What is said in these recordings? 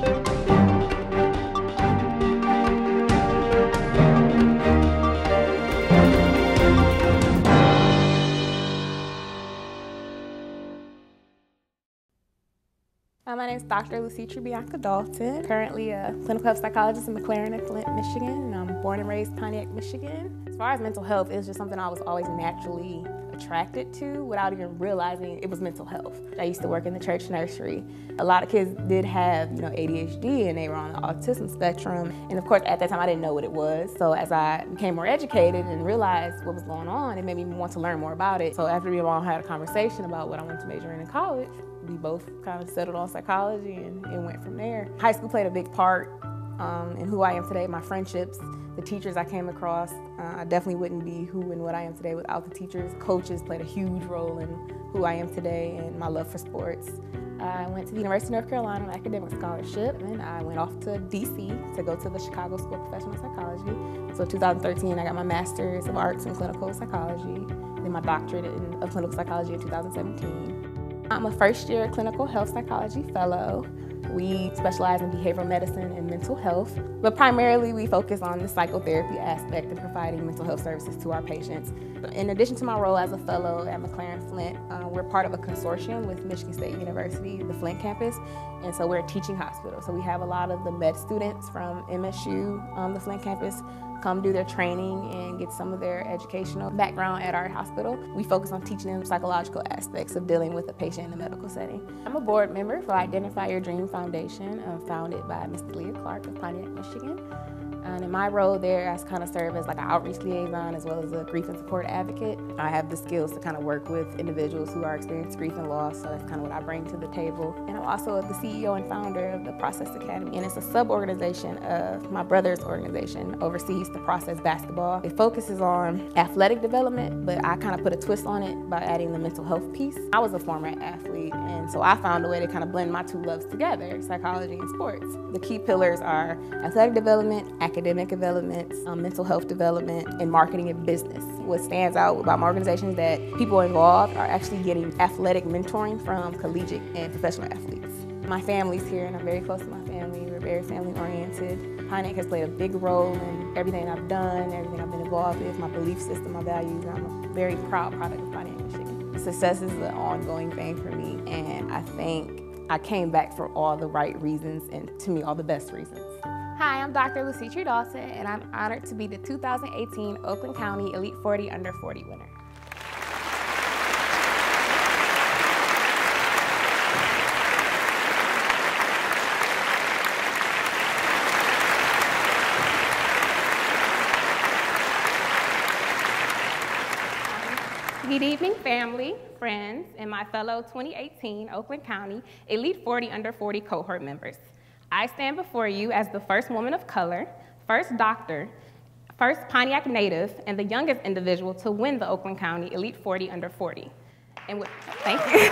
My name is Dr. Lucitra Bianca Dalton, currently a clinical health psychologist in McLaren and Flint, Michigan, and I'm born and raised Pontiac, Michigan. As far as mental health, it was just something I was always naturally attracted to without even realizing it was mental health. I used to work in the church nursery. A lot of kids did have, ADHD, and they were on the autism spectrum. And of course, at that time, I didn't know what it was. So as I became more educated and realized what was going on, it made me want to learn more about it. So after we all had a conversation about what I wanted to major in college, we both kind of settled on psychology, and it went from there. High school played a big part in who I am today, my friendships, the teachers I came across. I definitely wouldn't be who and what I am today without the teachers. Coaches played a huge role in who I am today and my love for sports. I went to the University of North Carolina on an academic scholarship, and I went off to DC to go to the Chicago School of Professional Psychology. So in 2013, I got my Master's of Arts in Clinical Psychology, then my doctorate of Clinical Psychology in 2017. I'm a first-year clinical health psychology fellow. We specialize in behavioral medicine and mental health, but primarily we focus on the psychotherapy aspect of providing mental health services to our patients. In addition to my role as a fellow at McLaren Flint, we're part of a consortium with Michigan State University, the Flint campus, and so we're a teaching hospital. So we have a lot of the med students from MSU, the Flint campus, come do their training and get some of their educational background at our hospital. We focus on teaching them psychological aspects of dealing with a patient in a medical setting. I'm a board member for Identify Your Dream Foundation, founded by Mr. Leah Clark of Pontiac, Michigan. And in my role there, I kind of serve as like an outreach liaison as well as a grief and support advocate. I have the skills to kind of work with individuals who are experiencing grief and loss, so that's kind of what I bring to the table. And I'm also the CEO and founder of the Process Academy, and it's a sub-organization of my brother's organization, oversees the Process Basketball. It focuses on athletic development, but I kind of put a twist on it by adding the mental health piece. I was a former athlete, and so I found a way to kind of blend my two loves together, psychology and sports. The key pillars are athletic development, academic development, mental health development, and marketing and business. What stands out about my organization is that people involved are actually getting athletic mentoring from collegiate and professional athletes. My family's here, and I'm very close to my family. We're very family-oriented. Pontiac has played a big role in everything I've done, everything I've been involved with, my belief system, my values. I'm a very proud product of Pontiac, Michigan. Success is an ongoing thing for me, and I think I came back for all the right reasons, and to me, all the best reasons. Hi, I'm Dr. Lucitra Dalton, and I'm honored to be the 2018 Oakland County Elite 40 Under 40 winner. Good evening, family, friends, and my fellow 2018 Oakland County Elite 40 Under 40 cohort members. I stand before you as the first woman of color, first doctor, first Pontiac native, and the youngest individual to win the Oakland County Elite 40 Under 40. And thank you.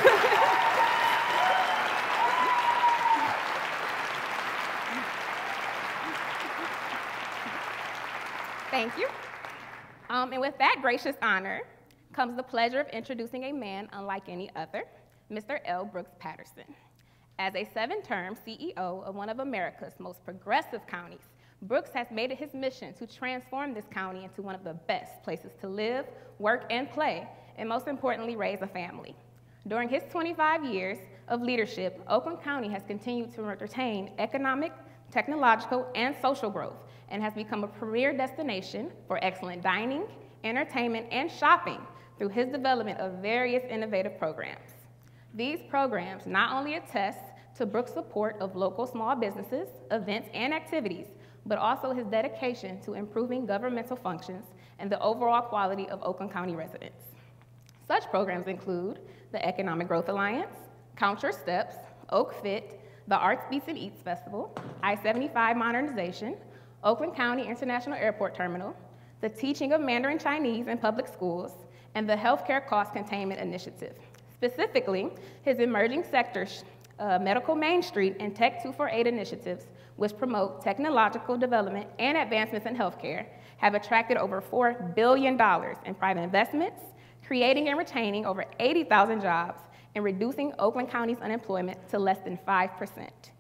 Thank you. And with that gracious honor comes the pleasure of introducing a man unlike any other, Mr. L. Brooks Patterson. As a 7-term CEO of one of America's most progressive counties, Brooks has made it his mission to transform this county into one of the best places to live, work, and play, and most importantly, raise a family. During his 25 years of leadership, Oakland County has continued to retain economic, technological, and social growth, and has become a premier destination for excellent dining, entertainment, and shopping through his development of various innovative programs. These programs not only attest to Brooks' support of local small businesses, events, and activities, but also his dedication to improving governmental functions and the overall quality of Oakland County residents. Such programs include the Economic Growth Alliance, Count Your Steps, Oak Fit, the Arts Beats and Eats Festival, I-75 modernization, Oakland County International Airport Terminal, the teaching of Mandarin Chinese in public schools, and the Healthcare Cost Containment Initiative. Specifically, his emerging sectors, Medical Main Street and Tech 248 initiatives, which promote technological development and advancements in healthcare, have attracted over $4 billion in private investments, creating and retaining over 80,000 jobs, and reducing Oakland County's unemployment to less than 5%.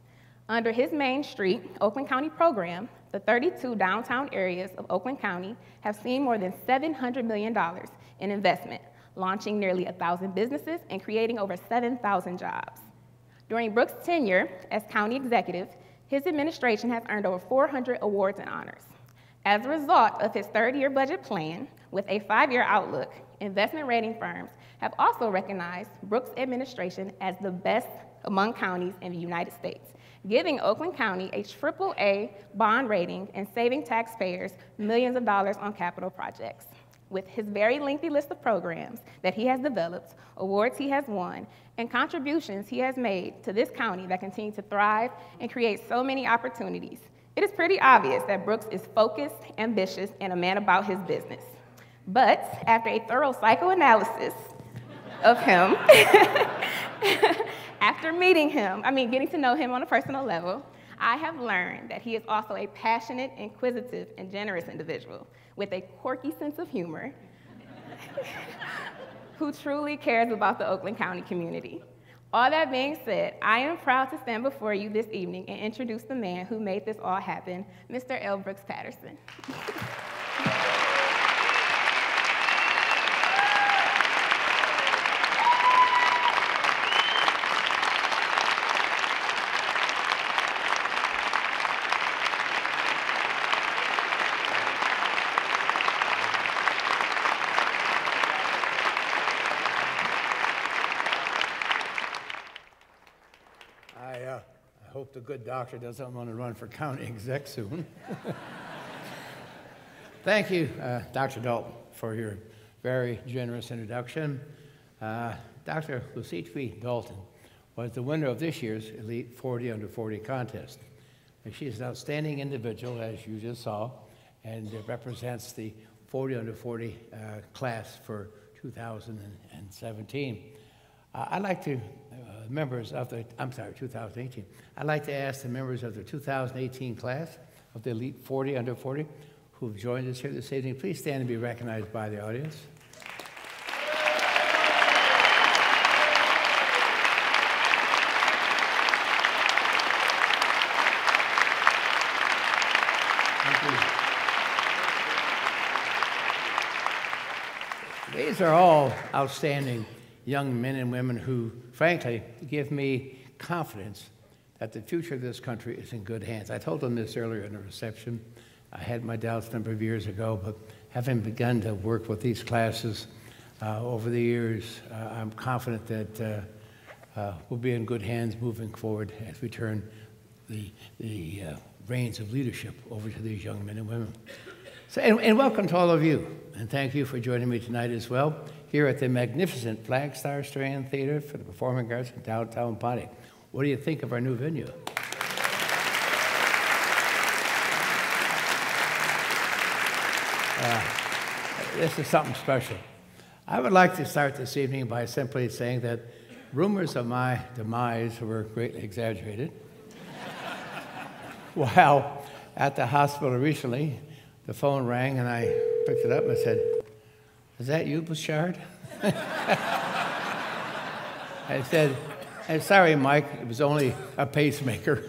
Under his Main Street, Oakland County program, the 32 downtown areas of Oakland County have seen more than $700 million in investment, launching nearly 1,000 businesses and creating over 7,000 jobs. During Brooks' tenure as county executive, his administration has earned over 400 awards and honors. As a result of his third-year budget plan with a 5-year outlook, investment rating firms have also recognized Brooks' administration as the best among counties in the United States, giving Oakland County a AAA bond rating and saving taxpayers millions of dollars on capital projects. With his very lengthy list of programs that he has developed, awards he has won, and contributions he has made to this county that continue to thrive and create so many opportunities, it is pretty obvious that Brooks is focused, ambitious, and a man about his business. But after a thorough psychoanalysis of him, after meeting him, getting to know him on a personal level, I have learned that he is also a passionate, inquisitive, and generous individual with a quirky sense of humor who truly cares about the Oakland County community. All that being said, I am proud to stand before you this evening and introduce the man who made this all happen, Mr. L. Brooks Patterson. I hope the good doctor doesn't want to run for county exec soon. Thank you, Dr. Dalton, for your very generous introduction. Dr. Lucitri Dalton was the winner of this year's Elite 40 Under 40 contest. And she's an outstanding individual, as you just saw, and represents the 40 Under 40 class for 2017. I'd like to, members of the, 2018. I'd like to ask the members of the 2018 class of the Elite 40 Under 40 who've joined us here this evening, please stand and be recognized by the audience. These are all outstanding young men and women who, frankly, give me confidence that the future of this country is in good hands. I told them this earlier in the reception. I had my doubts a number of years ago, but having begun to work with these classes over the years, I'm confident that we'll be in good hands moving forward as we turn the reins of leadership over to these young men and women. So, and welcome to all of you, and thank you for joining me tonight as well, here at the magnificent Flag Star Strand Theatre for the Performing Arts in downtown Pontiac. What do you think of our new venue? This is something special. I would like to start this evening by simply saying that rumors of my demise were greatly exaggerated. While at the hospital recently, the phone rang and I picked it up and I said, "Is that you, Bouchard?" I said, "Sorry, Mike, it was only a pacemaker."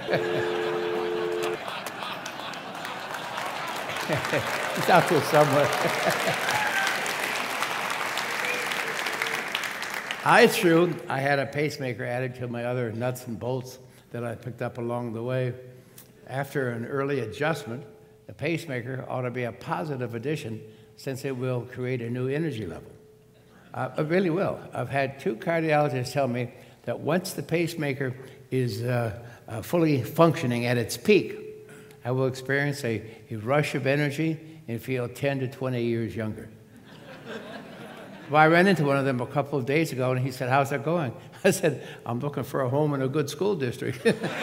It's out there somewhere. It's true, I had a pacemaker added to my other nuts and bolts that I picked up along the way. After an early adjustment, the pacemaker ought to be a positive addition since it will create a new energy level. It really will. I've had 2 cardiologists tell me that once the pacemaker is fully functioning at its peak, I will experience a rush of energy and feel 10 to 20 years younger. Well, I ran into one of them a couple of days ago, and he said, "How's that going?" I said, "I'm looking for a home in a good school district."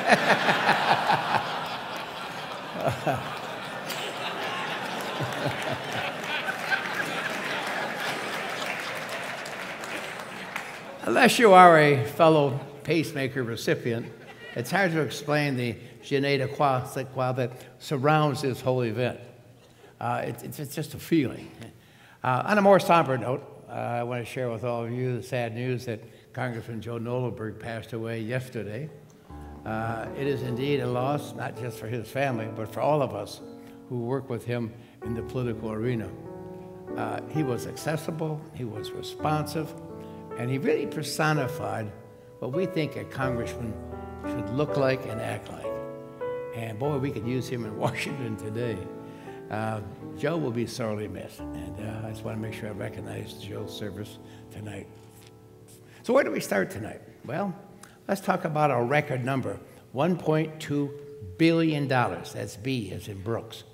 Unless you are a fellow pacemaker recipient, it's hard to explain the je ne sais quoi that surrounds this whole event. It's just a feeling. On a more somber note, I want to share with all of you the sad news that Congressman Joe Nolenberg passed away yesterday. It is indeed a loss, not just for his family, but for all of us who work with him in the political arena. He was accessible, he was responsive, and he really personified what we think a congressman should look like and act like. And boy, we could use him in Washington today. Joe will be sorely missed, and I just want to make sure I recognize Joe's service tonight. So where do we start tonight? Well, let's talk about a record number, $1.2 billion. That's B as in Brooks.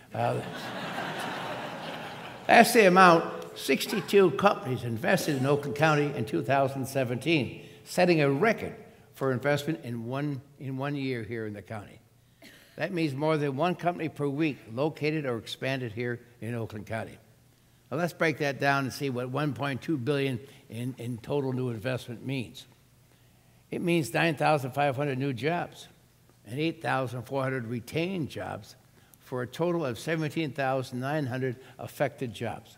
That's the amount 62 companies invested in Oakland County in 2017, setting a record for investment in one year here in the county. That means more than one company per week located or expanded here in Oakland County. Now let's break that down and see what $1.2 billion in total new investment means. It means 9,500 new jobs and 8,400 retained jobs for a total of 17,900 affected jobs.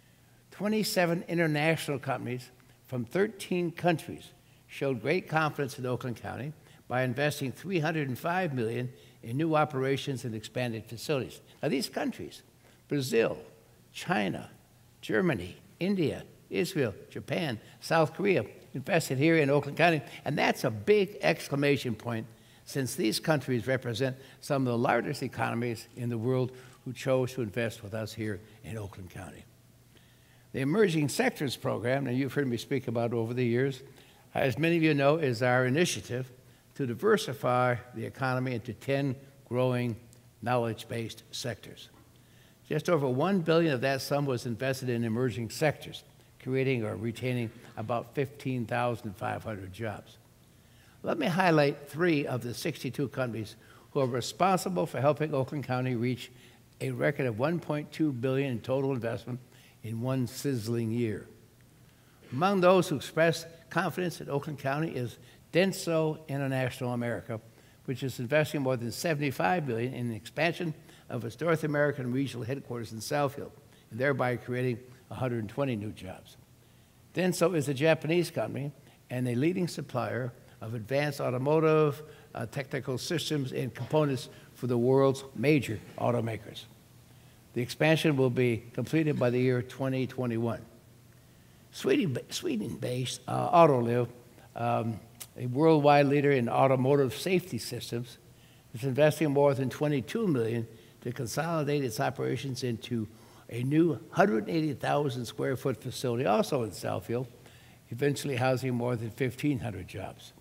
27 international companies from 13 countries showed great confidence in Oakland County by investing $305 million in new operations and expanded facilities. Now these countries, Brazil, China, Germany, India, Israel, Japan, South Korea, invested here in Oakland County, and that's a big exclamation point since these countries represent some of the largest economies in the world who chose to invest with us here in Oakland County. The Emerging Sectors Program, and you've heard me speak about over the years, as many of you know, is our initiative to diversify the economy into 10 growing knowledge-based sectors. Just over $1 billion of that sum was invested in emerging sectors, creating or retaining about 15,500 jobs. Let me highlight 3 of the 62 companies who are responsible for helping Oakland County reach a record of $1.2 billion in total investment in one sizzling year. Among those who expressed confidence in Oakland County is Denso International America, which is investing more than $75 billion in the expansion of its North American regional headquarters in Southfield, and thereby creating 120 new jobs. Denso is a Japanese company and a leading supplier of advanced automotive technical systems and components for the world's major automakers. The expansion will be completed by the year 2021. Sweden-based Autoliv, a worldwide leader in automotive safety systems, is investing more than $22 million to consolidate its operations into a new 180,000 square foot facility, also in Southfield, eventually housing more than 1,500 jobs.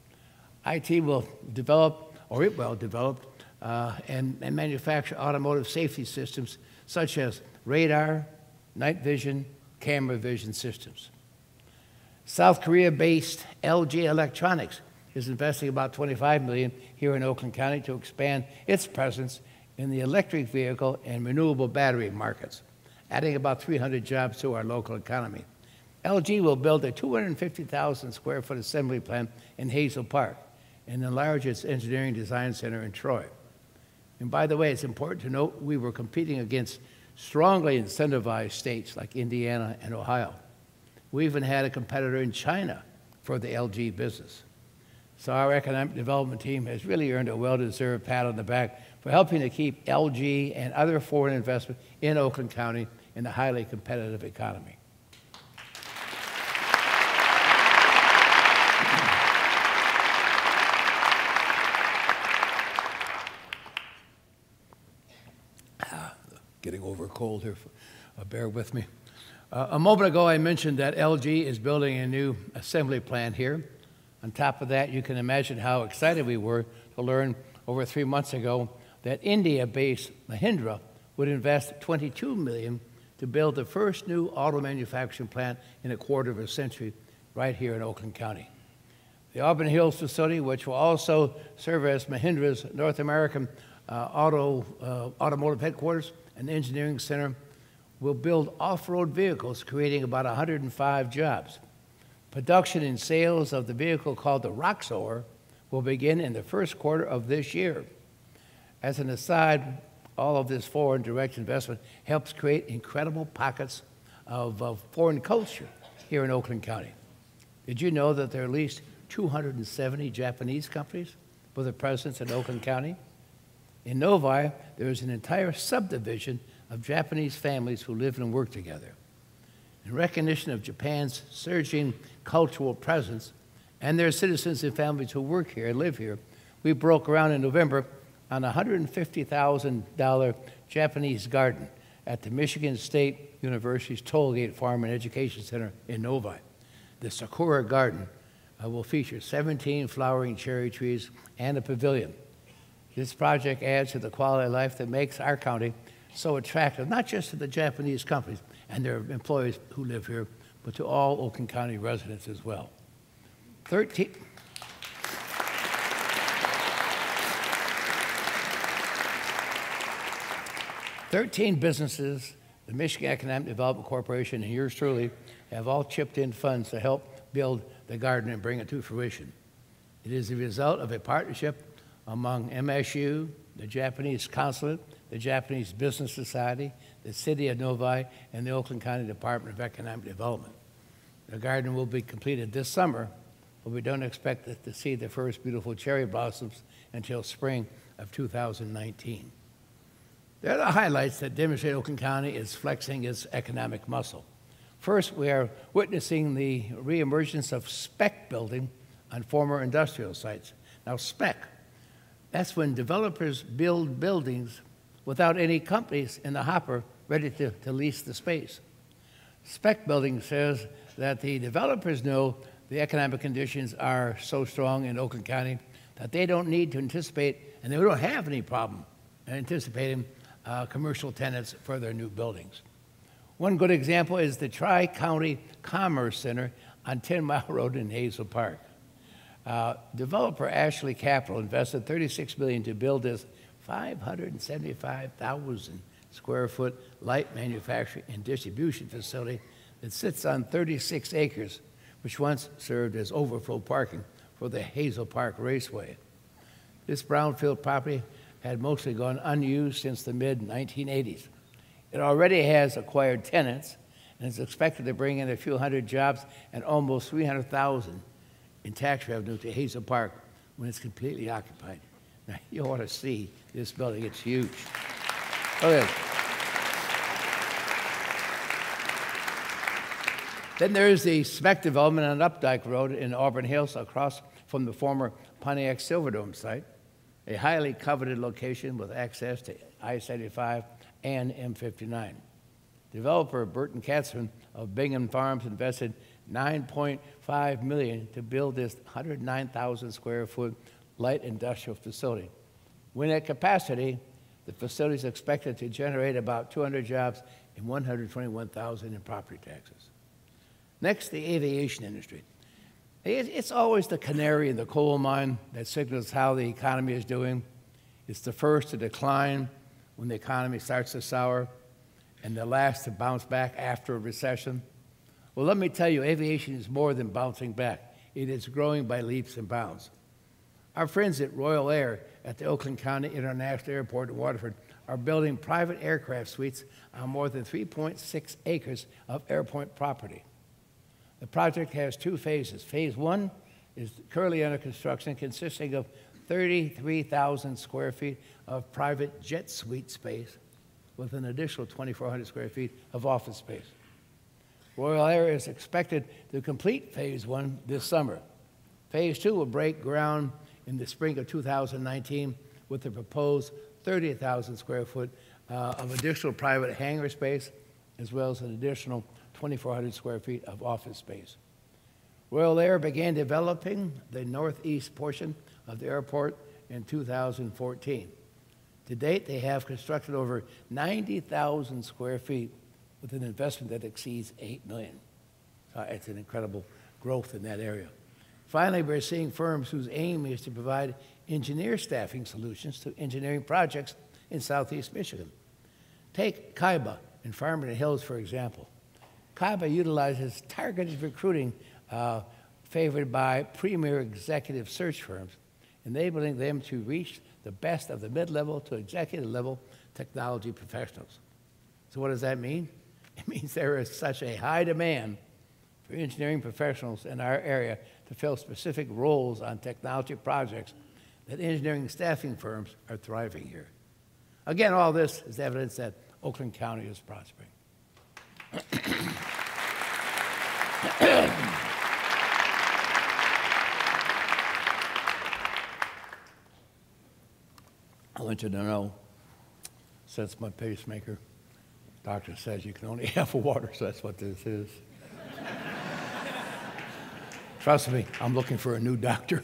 IT will develop, or it will develop, and manufacture automotive safety systems such as radar, night vision, camera vision systems. South Korea-based LG Electronics is investing about $25 million here in Oakland County to expand its presence in the electric vehicle and renewable battery markets, adding about 300 jobs to our local economy. LG will build a 250,000 square foot assembly plant in Hazel Park and enlarge its engineering design center in Troy. And by the way, it's important to note we were competing against strongly incentivized states like Indiana and Ohio. We even had a competitor in China for the LG business. So our economic development team has really earned a well-deserved pat on the back for helping to keep LG and other foreign investment in Oakland County in a highly competitive economy. Getting over a cold here, bear with me. A moment ago, I mentioned that LG is building a new assembly plant here. On top of that, you can imagine how excited we were to learn over 3 months ago that India-based Mahindra would invest $22 million to build the first new auto manufacturing plant in a quarter of a century right here in Oakland County. The Auburn Hills facility, which will also serve as Mahindra's North American automotive headquarters and engineering center, will build off-road vehicles, creating about 105 jobs. Production and sales of the vehicle called the Roxor will begin in the first quarter of this year. As an aside, all of this foreign direct investment helps create incredible pockets of foreign culture here in Oakland County. Did you know that there are at least 270 Japanese companies with a presence in Oakland County. In Novi, there is an entire subdivision of Japanese families who live and work together. In recognition of Japan's surging cultural presence and their citizens and families who work here and live here, we broke ground in November on a $150,000 Japanese garden at the Michigan State University's Tollgate Farm and Education Center in Novi. The Sakura Garden will feature 17 flowering cherry trees and a pavilion. This project adds to the quality of life that makes our county so attractive, not just to the Japanese companies and their employees who live here, but to all Oakland County residents as well. 13 businesses, the Michigan Economic Development Corporation, and yours truly, have all chipped in funds to help build the garden and bring it to fruition. It is the result of a partnership among MSU, the Japanese Consulate, the Japanese Business Society, the City of Novi, and the Oakland County Department of Economic Development. The garden will be completed this summer, but we don't expect to see the first beautiful cherry blossoms until spring of 2019. There are the highlights that demonstrate Oakland County is flexing its economic muscle. First, we are witnessing the reemergence of spec building on former industrial sites. Now, spec, that's when developers build buildings without any companies in the hopper ready to lease the space. Spec building says that the developers know the economic conditions are so strong in Oakland County that they don't need to anticipate, and they don't have any problem anticipating commercial tenants for their new buildings. One good example is the Tri-County Commerce Center on 10 Mile Road in Hazel Park. Developer Ashley Capital invested $36 million to build this 575,000 square foot light manufacturing and distribution facility that sits on 36 acres, which once served as overflow parking for the Hazel Park Raceway. This brownfield property had mostly gone unused since the mid-1980s. It already has acquired tenants and is expected to bring in a few hundred jobs and almost $300,000 in tax revenue to Hazel Park when it's completely occupied. Now, you ought to see this building. It's huge. Okay. Then there's the spec development on Updike Road in Auburn Hills across from the former Pontiac Silverdome site, a highly coveted location with access to I-75 and M59. Developer Burton Katzman of Bingham Farms invested $9.5 million to build this 109,000 square foot light industrial facility. When at capacity, the facility is expected to generate about 200 jobs and $121,000 in property taxes. Next, the aviation industry. It's always the canary in the coal mine that signals how the economy is doing. It's the first to decline when the economy starts to sour, and the last to bounce back after a recession. Well, let me tell you, aviation is more than bouncing back. It is growing by leaps and bounds. Our friends at Royal Air at the Oakland County International Airport in Waterford are building private aircraft suites on more than 3.6 acres of airport property. The project has two phases. Phase one is currently under construction, consisting of 33,000 square feet of private jet suite space with an additional 2,400 square feet of office space. Royal Air is expected to complete phase one this summer. Phase two will break ground in the spring of 2019 with the proposed 30,000 square foot of additional private hangar space, as well as an additional 2,400 square feet of office space. Royal Air began developing the northeast portion of the airport in 2014. To date, they have constructed over 90,000 square feet with an investment that exceeds $8 million. It's an incredible growth in that area. Finally, we're seeing firms whose aim is to provide engineer staffing solutions to engineering projects in Southeast Michigan. Take Kaiba in Farmington Hills, for example. Kaiba utilizes targeted recruiting favored by premier executive search firms, enabling them to reach the best of the mid-level to executive-level technology professionals. So what does that mean? It means there is such a high demand for engineering professionals in our area to fill specific roles on technology projects that engineering staffing firms are thriving here. Again, all this is evidence that Oakland County is prospering. I want you to know, since my pacemaker, doctor says you can only have water, so that's what this is. Trust me, I'm looking for a new doctor.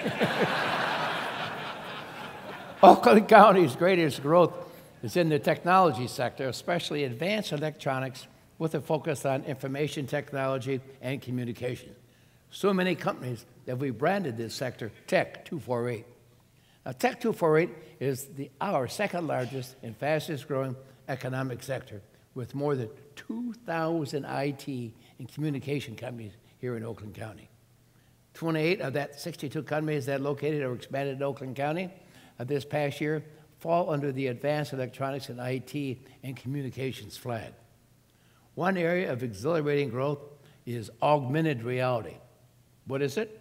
Oakland County's greatest growth is in the technology sector, especially advanced electronics with a focus on information technology and communication. So many companies that we branded this sector Tech 248. Now, Tech 248 is our second largest and fastest growing economic sector, with more than 2,000 IT and communication companies here in Oakland County. 28 of that 62 companies that located or expanded in Oakland County this past year fall under the advanced electronics and IT and communications flag. One area of exhilarating growth is augmented reality. What is it?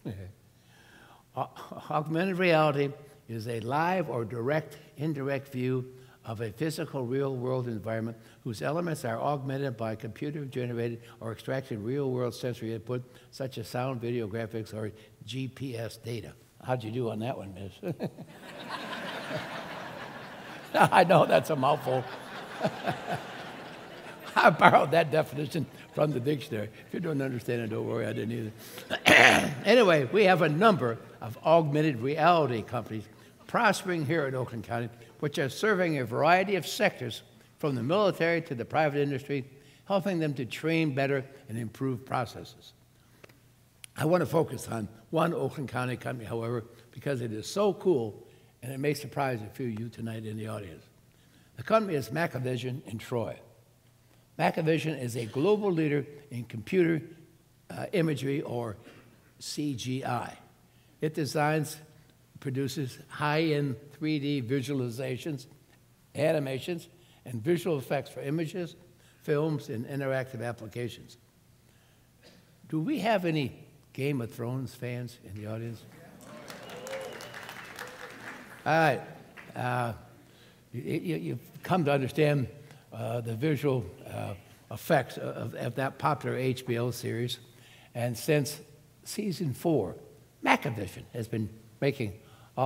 Augmented reality is a live or indirect view of a physical real-world environment whose elements are augmented by computer-generated or extracted real-world sensory input, such as sound, video, graphics, or GPS data. How'd you do on that one, miss? I know that's a mouthful. I borrowed that definition from the dictionary. If you don't understand it, don't worry, I didn't either. Anyway, we have a number of augmented reality companies prospering here in Oakland County, which are serving a variety of sectors, from the military to the private industry, helping them to train better and improve processes. I want to focus on one Oakland County company, however, because it is so cool, and it may surprise a few of you tonight in the audience. The company is Macavision in Troy. Macavision is a global leader in computer imagery, or CGI. It designs, produces high-end 3D visualizations, animations, and visual effects for images, films, and interactive applications. Do we have any Game of Thrones fans in the audience? All right. You've come to understand the visual effects of that popular HBO series. And since season 4, Macavision has been making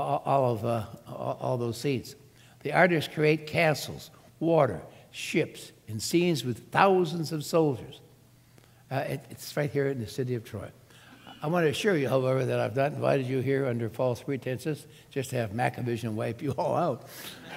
all those scenes. The artists create castles, water, ships, and scenes with thousands of soldiers. It's right here in the city of Troy. I want to assure you, however, that I've not invited you here under false pretenses just to have Macavision wipe you all out.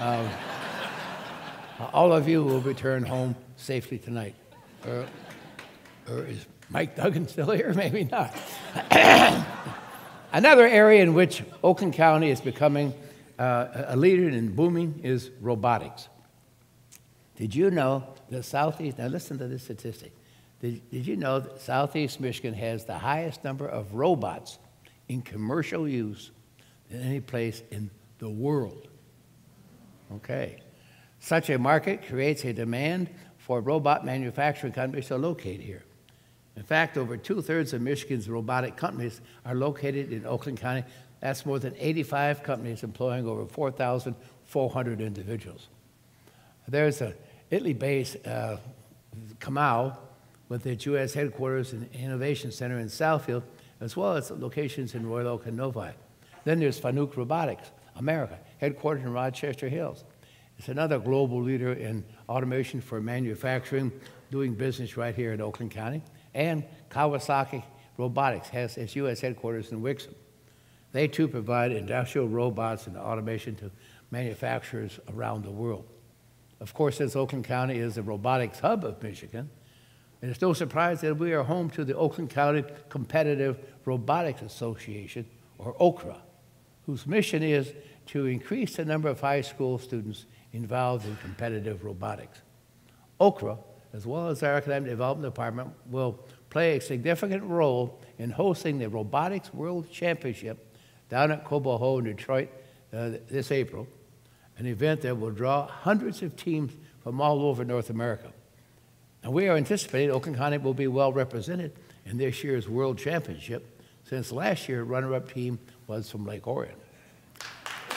All of you will return home safely tonight. Or is Mike Duggan still here? Maybe not. Another area in which Oakland County is becoming a leader and booming is robotics. Did you know that Southeast, now listen to this statistic. Did you know that Southeast Michigan has the highest number of robots in commercial use than any place in the world? Okay. Such a market creates a demand for robot manufacturing companies to locate here. In fact, over 2/3 of Michigan's robotic companies are located in Oakland County. That's more than 85 companies employing over 4,400 individuals. There's an Italy-based Kamau with its U.S. headquarters and innovation center in Southfield, as well as locations in Royal Oak and Novi. Then there's Fanuc Robotics, America, headquartered in Rochester Hills. It's another global leader in automation for manufacturing, doing business right here in Oakland County. And Kawasaki Robotics has its U.S. headquarters in Wixom. They, too, provide industrial robots and automation to manufacturers around the world. Of course, since Oakland County is the robotics hub of Michigan, and it's no surprise that we are home to the Oakland County Competitive Robotics Association, or OCRA, whose mission is to increase the number of high school students involved in competitive robotics. OCRA, as well as our Academic Development Department, will play a significant role in hosting the Robotics World Championship down at Cobo Ho in Detroit this April, an event that will draw hundreds of teams from all over North America. And we are anticipating Oakland County will be well represented in this year's World Championship, since last year runner-up team was from Lake Orion.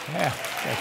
Yeah.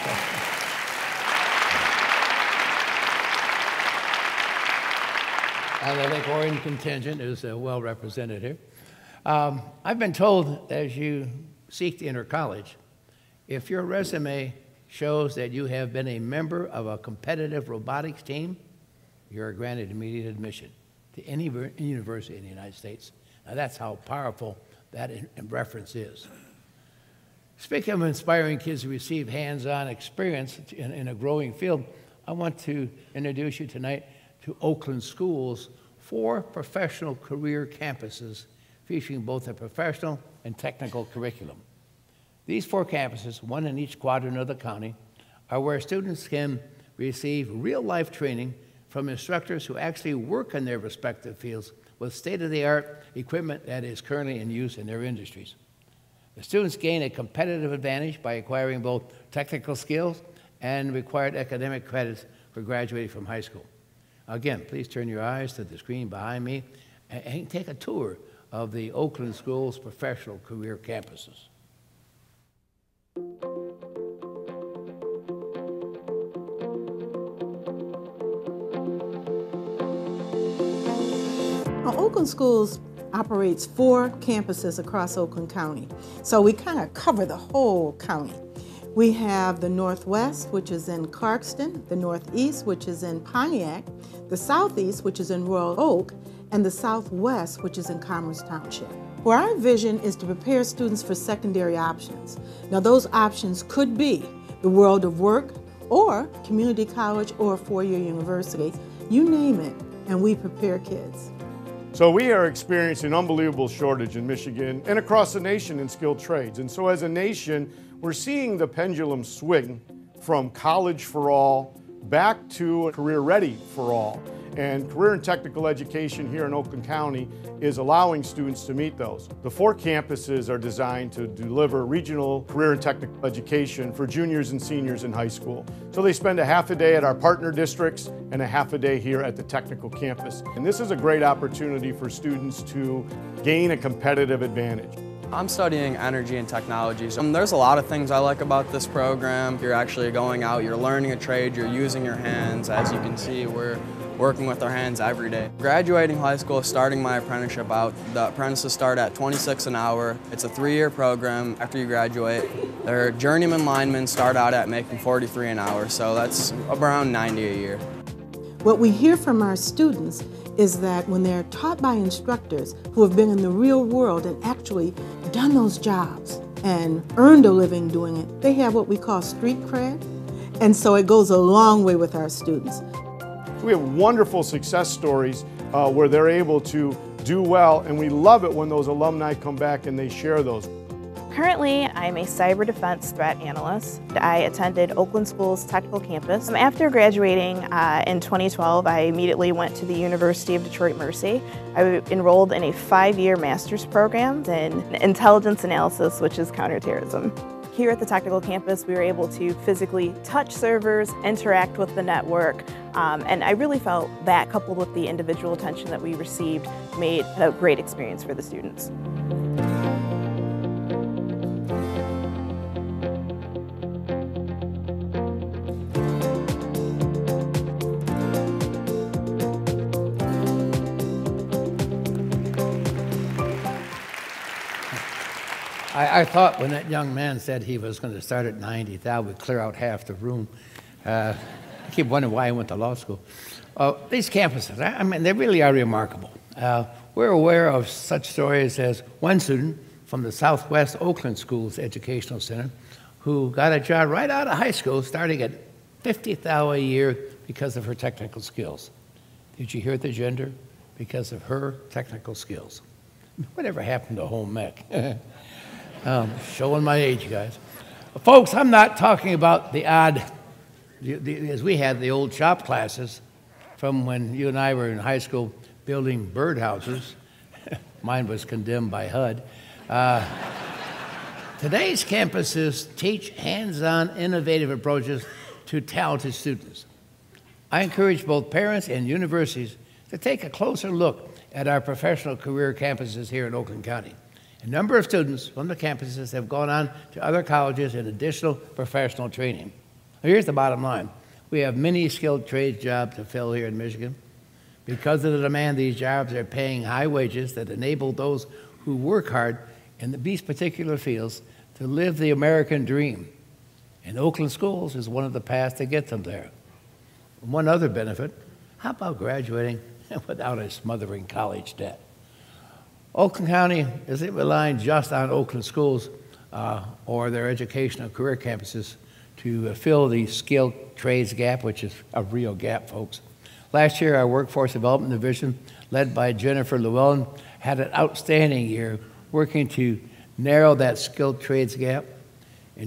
And I think Orange contingent is well represented here. I've been told as you seek to enter college, if your resume shows that you have been a member of a competitive robotics team, you're granted immediate admission to any university in the United States. Now that's how powerful that reference is. Speaking of inspiring kids to receive hands-on experience in a growing field, I want to introduce you tonight to Oakland Schools' 4 professional career campuses featuring both a professional and technical curriculum. These 4 campuses, one in each quadrant of the county, are where students can receive real-life training from instructors who actually work in their respective fields with state-of-the-art equipment that is currently in use in their industries. The students gain a competitive advantage by acquiring both technical skills and required academic credits for graduating from high school. Again, please turn your eyes to the screen behind me and take a tour of the Oakland Schools' professional career campuses. Now, Oakland Schools operates 4 campuses across Oakland County, so we kind of cover the whole county. We have the Northwest, which is in Clarkston, the Northeast, which is in Pontiac, the Southeast, which is in Royal Oak, and the Southwest, which is in Commerce Township. Where our vision is to prepare students for secondary options. Now, those options could be the world of work, or community college, or a 4-year university. You name it, and we prepare kids. So we are experiencing an unbelievable shortage in Michigan and across the nation in skilled trades. And so as a nation, we're seeing the pendulum swing from college for all back to career ready for all. And career and technical education here in Oakland County is allowing students to meet those. The 4 campuses are designed to deliver regional career and technical education for juniors and seniors in high school. So they spend a half a day at our partner districts and a half a day here at the technical campus. And this is a great opportunity for students to gain a competitive advantage. I'm studying energy and technology. So there's a lot of things I like about this program. You're actually going out, you're learning a trade, you're using your hands. As you can see, we're working with our hands every day. Graduating high school, starting my apprenticeship out, the apprentices start at $26 an hour. It's a 3-year program. After you graduate, their journeyman linemen start out at making $43 an hour, so that's around $90 a year. What we hear from our students is that when they're taught by instructors who have been in the real world and actually done those jobs and earned a living doing it, they have what we call street cred, and so it goes a long way with our students. We have wonderful success stories where they're able to do well, and we love it when those alumni come back and they share those. Currently, I'm a cyber defense threat analyst. I attended Oakland Schools Technical Campus. After graduating in 2012, I immediately went to the University of Detroit Mercy. I enrolled in a 5-year master's program in intelligence analysis, which is counterterrorism. Here at the technical campus, we were able to physically touch servers, interact with the network, and I really felt that, coupled with the individual attention that we received, made a great experience for the students. I thought when that young man said he was going to start at 90, that would clear out half the room. I keep wondering why I went to law school. These campuses, I mean, they really are remarkable. We're aware of such stories as one student from the Southwest Oakland Schools Educational Center who got a job right out of high school starting at $50,000 a year because of her technical skills. Did you hear the gender? Because of her technical skills. Whatever happened to home ec? Showing my age, guys. Folks, I'm not talking about the odd, as we had the old shop classes from when you and I were in high school building birdhouses. Mine was condemned by HUD. Today's campuses teach hands-on, innovative approaches to talented students. I encourage both parents and universities to take a closer look at our professional career campuses here in Oakland County. A number of students from the campuses have gone on to other colleges in additional professional training. Now, here's the bottom line. We have many skilled trades jobs to fill here in Michigan. Because of the demand, these jobs are paying high wages that enable those who work hard in these particular fields to live the American dream. And Oakland Schools is one of the paths to get them there. One other benefit, how about graduating without a smothering college debt? Oakland County isn't relying just on Oakland Schools or their educational career campuses to fill the skilled trades gap, which is a real gap, folks. Last year, our Workforce Development Division, led by Jennifer Llewellyn, had an outstanding year working to narrow that skilled trades gap. In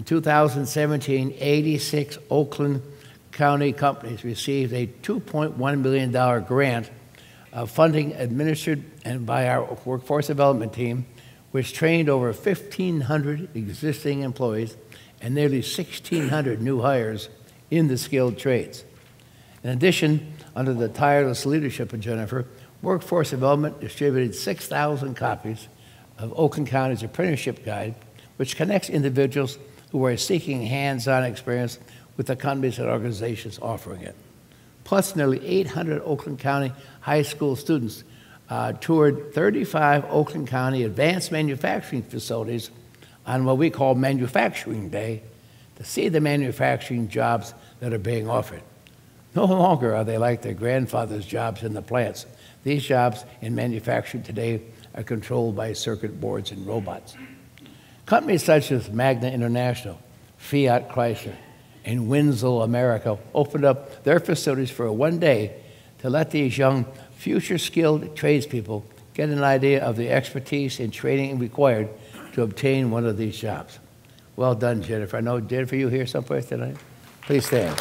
2017, 86 Oakland County companies received a $2.1 million grant of funding administered and by our Workforce Development team, which trained over 1,500 existing employees and nearly 1,600 new hires in the skilled trades. In addition, under the tireless leadership of Jennifer, Workforce Development distributed 6,000 copies of Oakland County's Apprenticeship Guide, which connects individuals who are seeking hands-on experience with the companies and organizations offering it. Plus, nearly 800 Oakland County high school students toured 35 Oakland County advanced manufacturing facilities on what we call Manufacturing Day to see the manufacturing jobs that are being offered. No longer are they like their grandfather's jobs in the plants. These jobs in manufacturing today are controlled by circuit boards and robots. Companies such as Magna International, Fiat Chrysler, and Winslow America opened up their facilities for one day to let these young, future-skilled tradespeople get an idea of the expertise and training required to obtain one of these jobs. Well done, Jennifer. I know, Jennifer, you here someplace tonight? Please stand.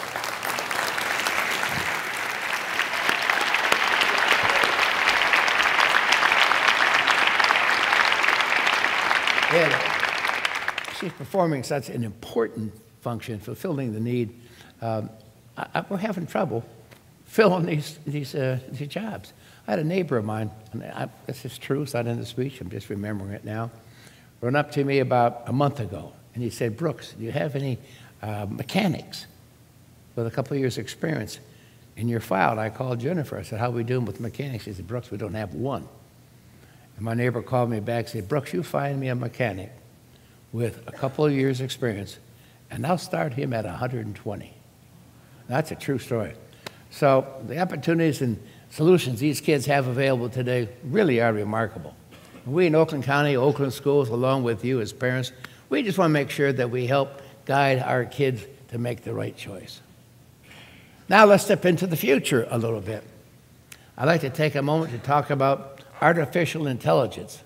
And she's performing such an important function, fulfilling the need. We're having trouble filling these jobs. I had a neighbor of mine, and this is true, it's not in the speech, I'm just remembering it now, run up to me about a month ago, and he said, Brooks, do you have any mechanics with a couple of years' experience in your file? And I called Jennifer. I said, how are we doing with mechanics? He said, Brooks, we don't have one. And my neighbor called me back and said, Brooks, you find me a mechanic with a couple of years' experience, and I'll start him at 120. That's a true story. So the opportunities and solutions these kids have available today really are remarkable. We in Oakland County, Oakland Schools, along with you as parents, we just want to make sure that we help guide our kids to make the right choice. Now let's step into the future a little bit. I'd like to take a moment to talk about artificial intelligence,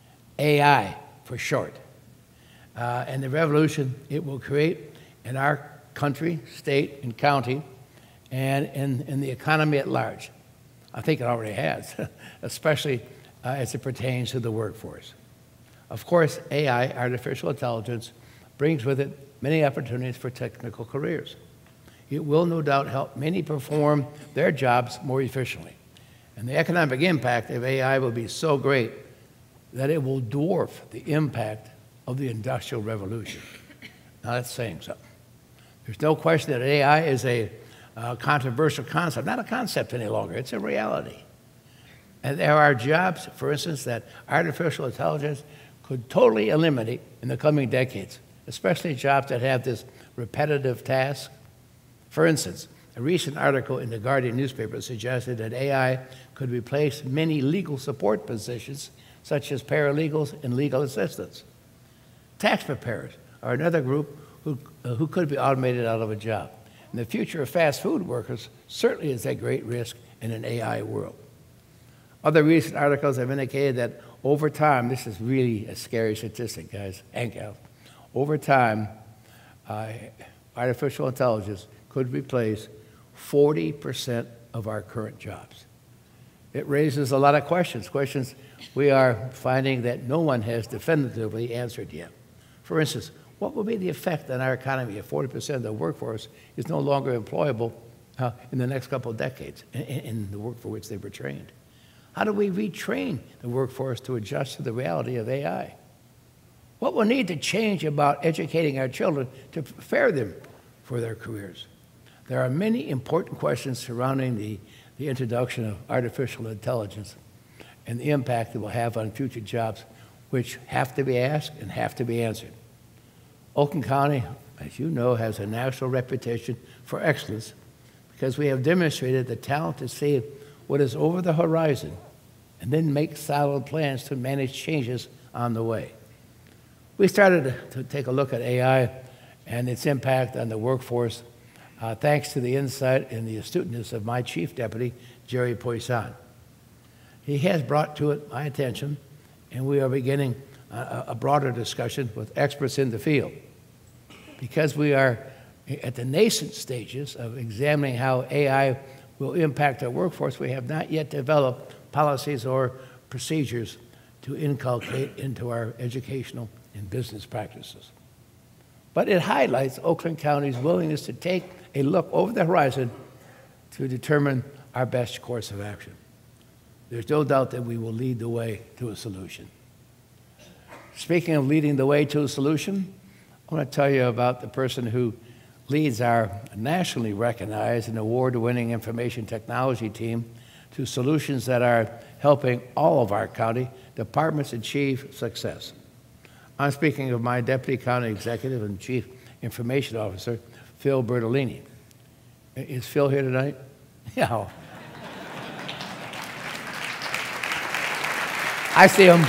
AI for short, and the revolution it will create in our country, state, and county, and in the economy at large. I think it already has, especially as it pertains to the workforce. Of course, AI, artificial intelligence, brings with it many opportunities for technical careers. It will no doubt help many perform their jobs more efficiently. And the economic impact of AI will be so great that it will dwarf the impact of the Industrial Revolution. Now that's saying something. There's no question that AI is a controversial concept, not a concept any longer, it's a reality. And there are jobs, for instance, that artificial intelligence could totally eliminate in the coming decades, especially jobs that have this repetitive task. For instance, a recent article in the Guardian newspaper suggested that AI could replace many legal support positions, such as paralegals and legal assistants. Tax preparers are another group who could be automated out of a job. And the future of fast food workers certainly is at great risk in an AI world. Other recent articles have indicated that over time, this is really a scary statistic, guys and gals, over time, artificial intelligence could replace 40% of our current jobs. It raises a lot of questions we are finding that no one has definitively answered yet. For instance, what will be the effect on our economy if 40% of the workforce is no longer employable in the next couple of decades in the work for which they were trained? How do we retrain the workforce to adjust to the reality of AI? What will need to change about educating our children to prepare them for their careers? There are many important questions surrounding the introduction of artificial intelligence and the impact it will have on future jobs, which have to be asked and have to be answered. Oakland County, as you know, has a national reputation for excellence because we have demonstrated the talent to see what is over the horizon and then make solid plans to manage changes on the way. We started to take a look at AI and its impact on the workforce thanks to the insight and the astuteness of my chief deputy, Jerry Poisson. He has brought to it my attention, and we are beginning a broader discussion with experts in the field. Because we are at the nascent stages of examining how AI will impact our workforce, we have not yet developed policies or procedures to inculcate into our educational and business practices. But it highlights Oakland County's willingness to take a look over the horizon to determine our best course of action. There's no doubt that we will lead the way to a solution. Speaking of leading the way to a solution, I want to tell you about the person who leads our nationally recognized and award-winning information technology team to solutions that are helping all of our county departments achieve success. I'm speaking of my Deputy County Executive and Chief Information Officer, Phil Bertolini. Is Phil here tonight? Yeah. I see him.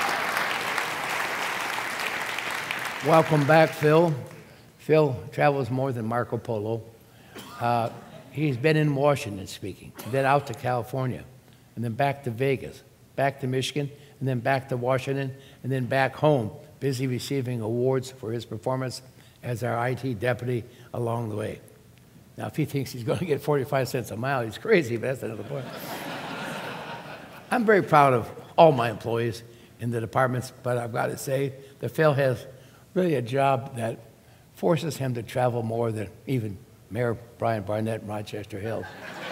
Welcome back, Phil. Phil travels more than Marco Polo. He's been in Washington speaking, then out to California, and then back to Vegas, back to Michigan, and then back to Washington, and then back home, busy receiving awards for his performance as our IT deputy along the way. Now, if he thinks he's going to get 45 cents a mile, he's crazy, but that's another point. I'm very proud of all my employees in the departments, but I've got to say that Phil has really a job that forces him to travel more than even Mayor Brian Barnett in Rochester Hills.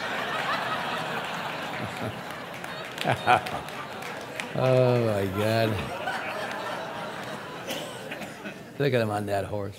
Oh, my God. Look at him on that horse.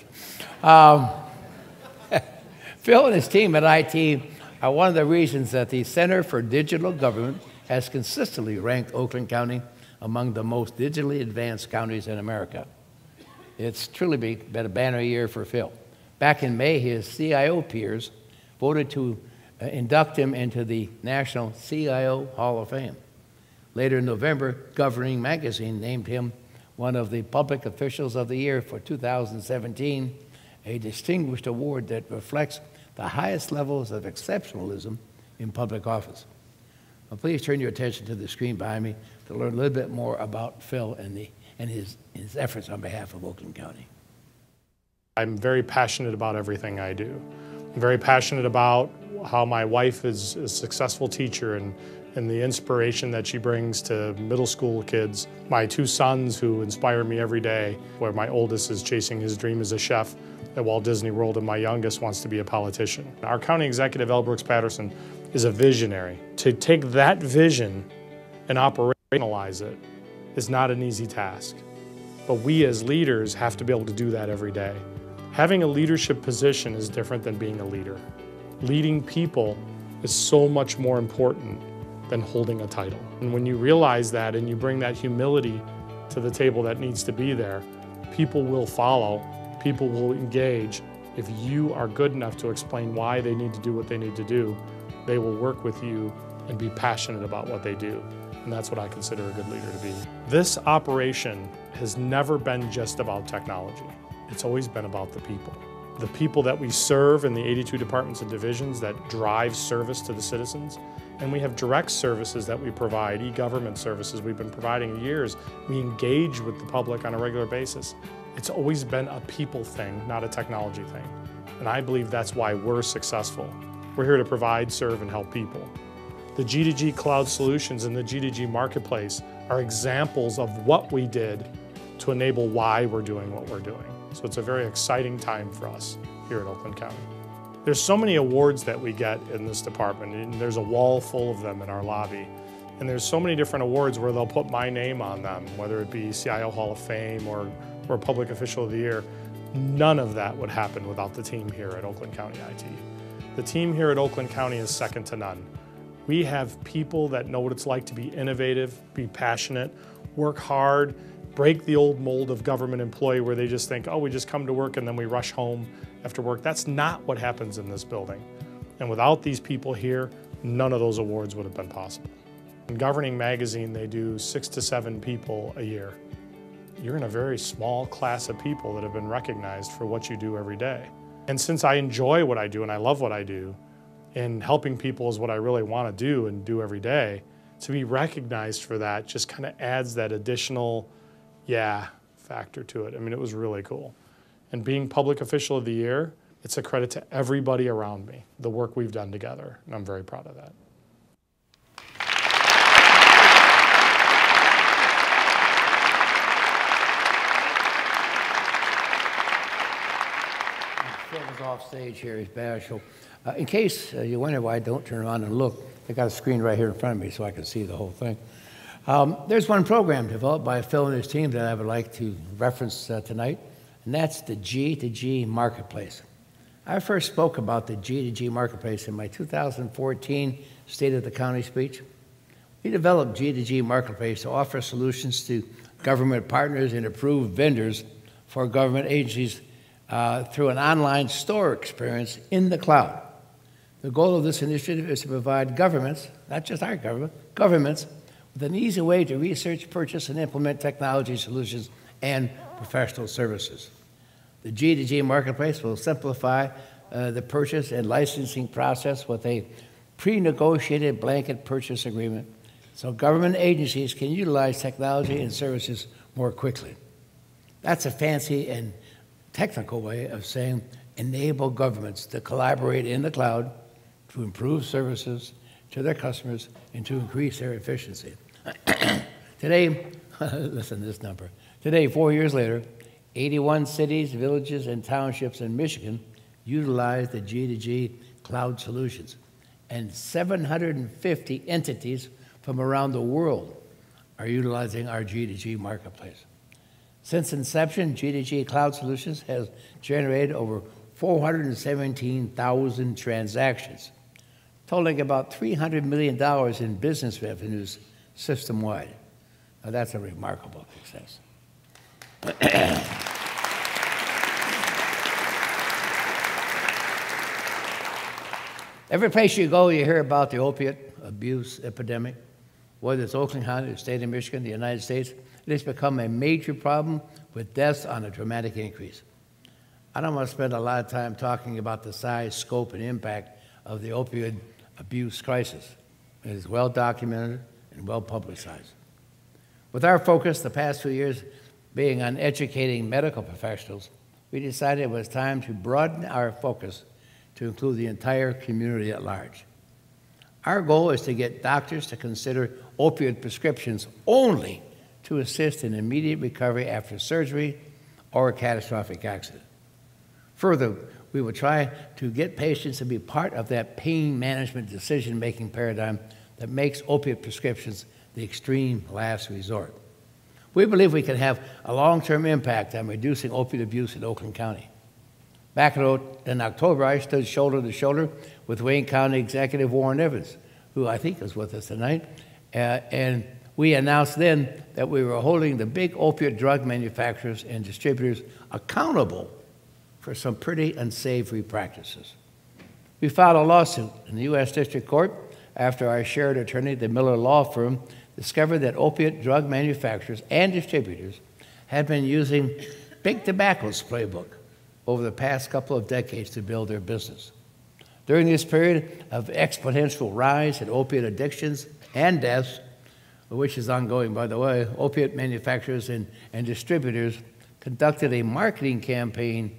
Phil and his team at IT are one of the reasons that the Center for Digital Government has consistently ranked Oakland County among the most digitally advanced counties in America. It's truly been a banner year for Phil. Back in May, his CIO peers voted to induct him into the National CIO Hall of Fame. Later in November, Governing Magazine named him one of the Public Officials of the Year for 2017, a distinguished award that reflects the highest levels of exceptionalism in public office. Now, please turn your attention to the screen behind me to learn a little bit more about Phil and his efforts on behalf of Oakland County. I'm very passionate about everything I do. I'm very passionate about how my wife is a successful teacher and the inspiration that she brings to middle school kids. My two sons who inspire me every day, where my oldest is chasing his dream as a chef at Walt Disney World and my youngest wants to be a politician. Our County Executive L. Patterson is a visionary. To take that vision and operationalize it is not an easy task. But we as leaders have to be able to do that every day. Having a leadership position is different than being a leader. Leading people is so much more important than holding a title. And when you realize that and you bring that humility to the table that needs to be there, people will follow, people will engage. If you are good enough to explain why they need to do what they need to do, they will work with you and be passionate about what they do. And that's what I consider a good leader to be. This operation has never been just about technology. It's always been about the people. The people that we serve in the 82 departments and divisions that drive service to the citizens. And we have direct services that we provide, e-government services we've been providing years. We engage with the public on a regular basis. It's always been a people thing, not a technology thing. And I believe that's why we're successful. We're here to provide, serve, and help people. The G2G Cloud Solutions and the G2G Marketplace are examples of what we did to enable why we're doing what we're doing. So it's a very exciting time for us here at Oakland County. There's so many awards that we get in this department, and there's a wall full of them in our lobby. And there's so many different awards where they'll put my name on them, whether it be CIO Hall of Fame or or Public Official of the Year, none of that would happen without the team here at Oakland County IT. The team here at Oakland County is second to none. We have people that know what it's like to be innovative, be passionate, work hard, break the old mold of government employee where they just think, oh, we just come to work and then we rush home after work. That's not what happens in this building. And without these people here, none of those awards would have been possible. In Governing Magazine, they do 6 to 7 people a year. You're in a very small class of people that have been recognized for what you do every day. And since I enjoy what I do and I love what I do, and helping people is what I really want to do and do every day, to be recognized for that just kind of adds that additional, yeah, factor to it. I mean, it was really cool. And being Public Official of the Year, it's a credit to everybody around me, the work we've done together, and I'm very proud of that. Phil is off stage here, he's bashful. In case you wonder why I don't turn around and look, I got a screen right here in front of me so I can see the whole thing. There's one program developed by Phil and his team that I would like to reference tonight, and that's the G2G Marketplace. I first spoke about the G2G Marketplace in my 2014 State of the County speech. We developed G2G Marketplace to offer solutions to government partners and approved vendors for government agencies through an online store experience in the cloud. The goal of this initiative is to provide governments, not just our government, governments, with an easy way to research, purchase, and implement technology solutions and professional services. The G2G Marketplace will simplify the purchase and licensing process with a pre-negotiated blanket purchase agreement so government agencies can utilize technology and services more quickly. That's a fancy and technical way of saying enable governments to collaborate in the cloud to improve services to their customers and to increase their efficiency. Today, listen to this number. Today, 4 years later, 81 cities, villages, and townships in Michigan utilize the G2G cloud solutions, and 750 entities from around the world are utilizing our G2G Marketplace. Since inception, G2G Cloud Solutions has generated over 417,000 transactions, totaling about $300 million in business revenues system-wide. Now, that's a remarkable success. Every place you go, you hear about the opiate abuse epidemic. Whether it's Oakland County, the state of Michigan, the United States, it has become a major problem with deaths on a dramatic increase. I don't want to spend a lot of time talking about the size, scope, and impact of the opioid abuse crisis. It is well documented and well publicized. With our focus the past few years being on educating medical professionals, we decided it was time to broaden our focus to include the entire community at large. Our goal is to get doctors to consider opioid prescriptions only to assist in immediate recovery after surgery or a catastrophic accident. Further, we will try to get patients to be part of that pain management decision-making paradigm that makes opiate prescriptions the extreme last resort. We believe we can have a long-term impact on reducing opiate abuse in Oakland County. Back in October, I stood shoulder to shoulder with Wayne County Executive Warren Evans, who I think is with us tonight, and we announced then that we were holding the big opiate drug manufacturers and distributors accountable for some pretty unsavory practices. We filed a lawsuit in the U.S. District Court after our shared attorney, the Miller Law Firm, discovered that opiate drug manufacturers and distributors had been using Big Tobacco's playbook over the past couple of decades to build their business. During this period of exponential rise in opiate addictions and deaths, which is ongoing, by the way, opiate manufacturers and distributors conducted a marketing campaign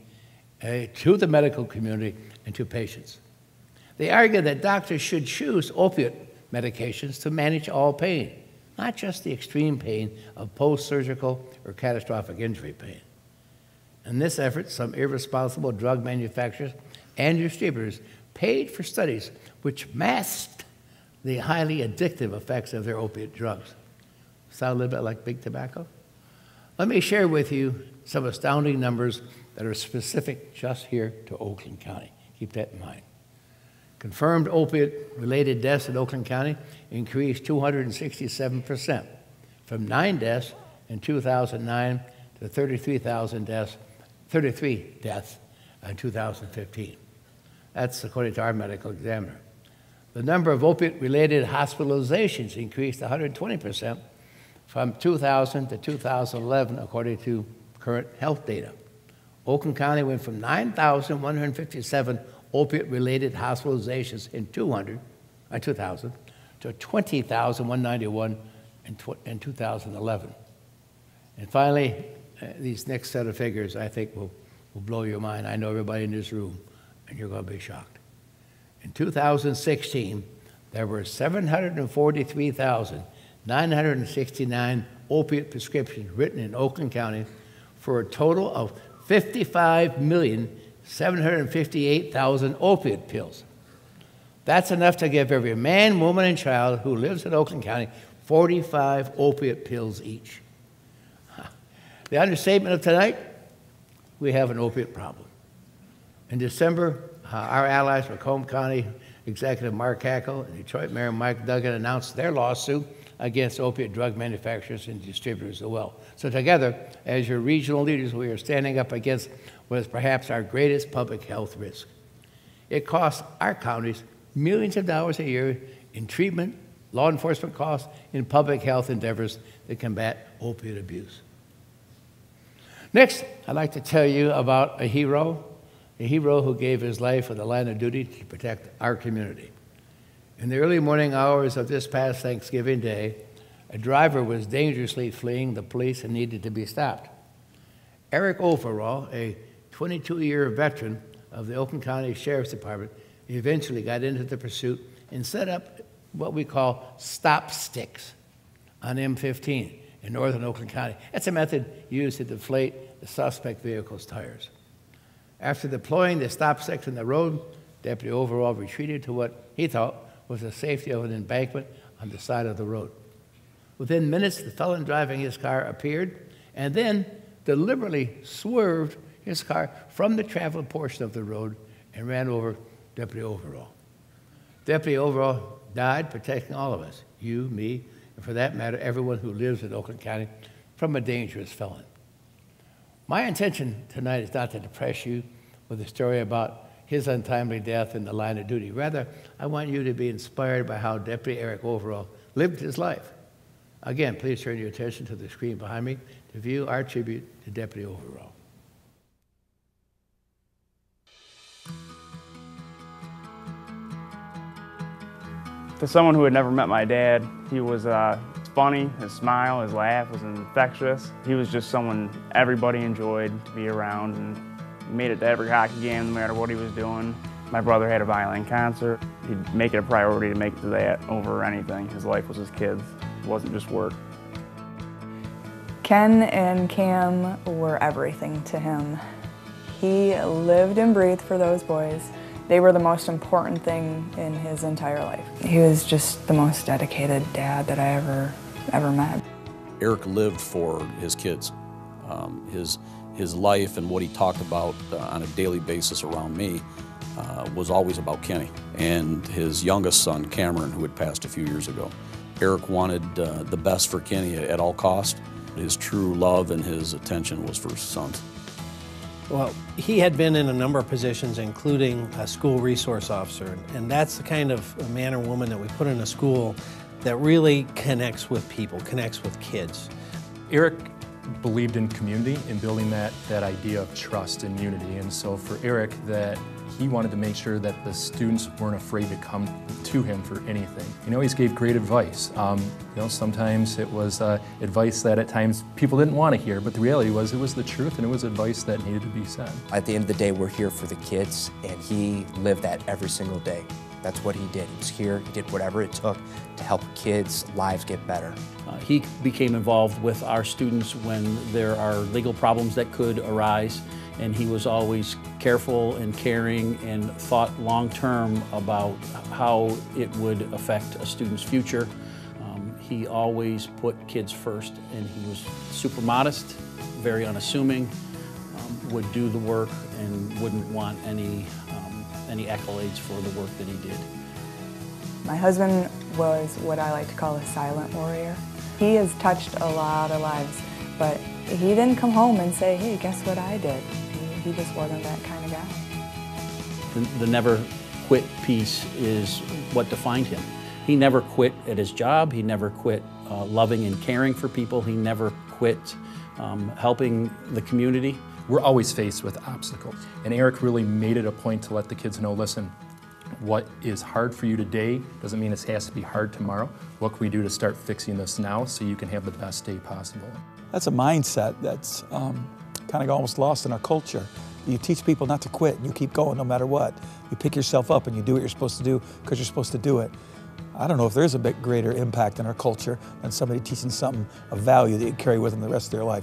to the medical community and to patients. They argued that doctors should choose opiate medications to manage all pain, not just the extreme pain of post-surgical or catastrophic injury pain. In this effort, some irresponsible drug manufacturers and distributors paid for studies which masked the highly addictive effects of their opiate drugs. Sound a little bit like Big Tobacco? Let me share with you some astounding numbers that are specific just here to Oakland County. Keep that in mind. Confirmed opiate-related deaths in Oakland County increased 267%, from 9 deaths in 2009 to 33 deaths in 2015. That's according to our medical examiner. The number of opiate-related hospitalizations increased 120% from 2000 to 2011, according to current health data. Oakland County went from 9,157 opiate-related hospitalizations in 2000 to 20,191 in 2011. And finally, these next set of figures I think will blow your mind. I know everybody in this room, and you're going to be shocked. In 2016, there were 743,969 opiate prescriptions written in Oakland County for a total of 55,758,000 opiate pills. That's enough to give every man, woman, and child who lives in Oakland County 45 opiate pills each. The understatement of tonight, we have an opiate problem. In December, our allies, Macomb County Executive Mark Hackle and Detroit Mayor Mike Duggan, announced their lawsuit against opiate drug manufacturers and distributors as well. So together, as your regional leaders, we are standing up against what is perhaps our greatest public health risk. It costs our counties millions of dollars a year in treatment, law enforcement costs, and public health endeavors to combat opiate abuse. Next, I'd like to tell you about a hero who gave his life in the line of duty to protect our community. In the early morning hours of this past Thanksgiving Day, a driver was dangerously fleeing the police and needed to be stopped. Eric Overall, a 22-year veteran of the Oakland County Sheriff's Department, eventually got into the pursuit and set up what we call stop sticks on M15 in northern Oakland County. That's a method used to deflate the suspect vehicle's tires. After deploying the stop sticks in the road, Deputy Overall retreated to what he thought was the safety of an embankment on the side of the road. Within minutes, the felon driving his car appeared and then deliberately swerved his car from the traveled portion of the road and ran over Deputy Overall. Deputy Overall died protecting all of us, you, me, and for that matter, everyone who lives in Oakland County, from a dangerous felon. My intention tonight is not to depress you with a story about his untimely death in the line of duty. Rather, I want you to be inspired by how Deputy Eric Overall lived his life. Again, please turn your attention to the screen behind me to view our tribute to Deputy Overall. To someone who had never met my dad, he was funny, his smile, his laugh was infectious. He was just someone everybody enjoyed to be around, and he made it to every hockey game no matter what he was doing. My brother had a violin concert. He'd make it a priority to make it to that over anything. His life was his kids. It wasn't just work. Ken and Cam were everything to him. He lived and breathed for those boys. They were the most important thing in his entire life. He was just the most dedicated dad that I ever met. Eric lived for his kids. His life and what he talked about on a daily basis around me was always about Kenny and his youngest son, Cameron, who had passed a few years ago. Eric wanted the best for Kenny at all costs. His true love and his attention was for his sons. Well, he had been in a number of positions, including a school resource officer, and that's the kind of a man or woman that we put in a school that really connects with people, connects with kids. Eric believed in community and building that idea of trust and unity, and so for Eric, that he wanted to make sure that the students weren't afraid to come to him for anything. He always gave great advice. Sometimes it was advice that at times people didn't want to hear, but the reality was it was the truth and it was advice that needed to be said. At the end of the day, we're here for the kids, and he lived that every single day. That's what he did. He was here, he did whatever it took to help kids' lives get better. He became involved with our students when there are legal problems that could arise, and he was always careful and caring and thought long-term about how it would affect a student's future. He always put kids first, and he was super modest very unassuming, would do the work and wouldn't want any accolades for the work that he did. My husband was what I like to call a silent warrior. He has touched a lot of lives, but he didn't come home and say, hey, guess what I did? He just wasn't that kind of guy. The never quit piece is what defined him. He never quit at his job. He never quit loving and caring for people. He never quit helping the community. We're always faced with obstacles. And Eric really made it a point to let the kids know, listen, what is hard for you today doesn't mean it has to be hard tomorrow. What can we do to start fixing this now so you can have the best day possible? That's a mindset that's kind of almost lost in our culture. You teach people not to quit, and you keep going no matter what. You pick yourself up and you do what you're supposed to do because you're supposed to do it. I don't know if there's a bit greater impact in our culture than somebody teaching something of value that you carry with them the rest of their life.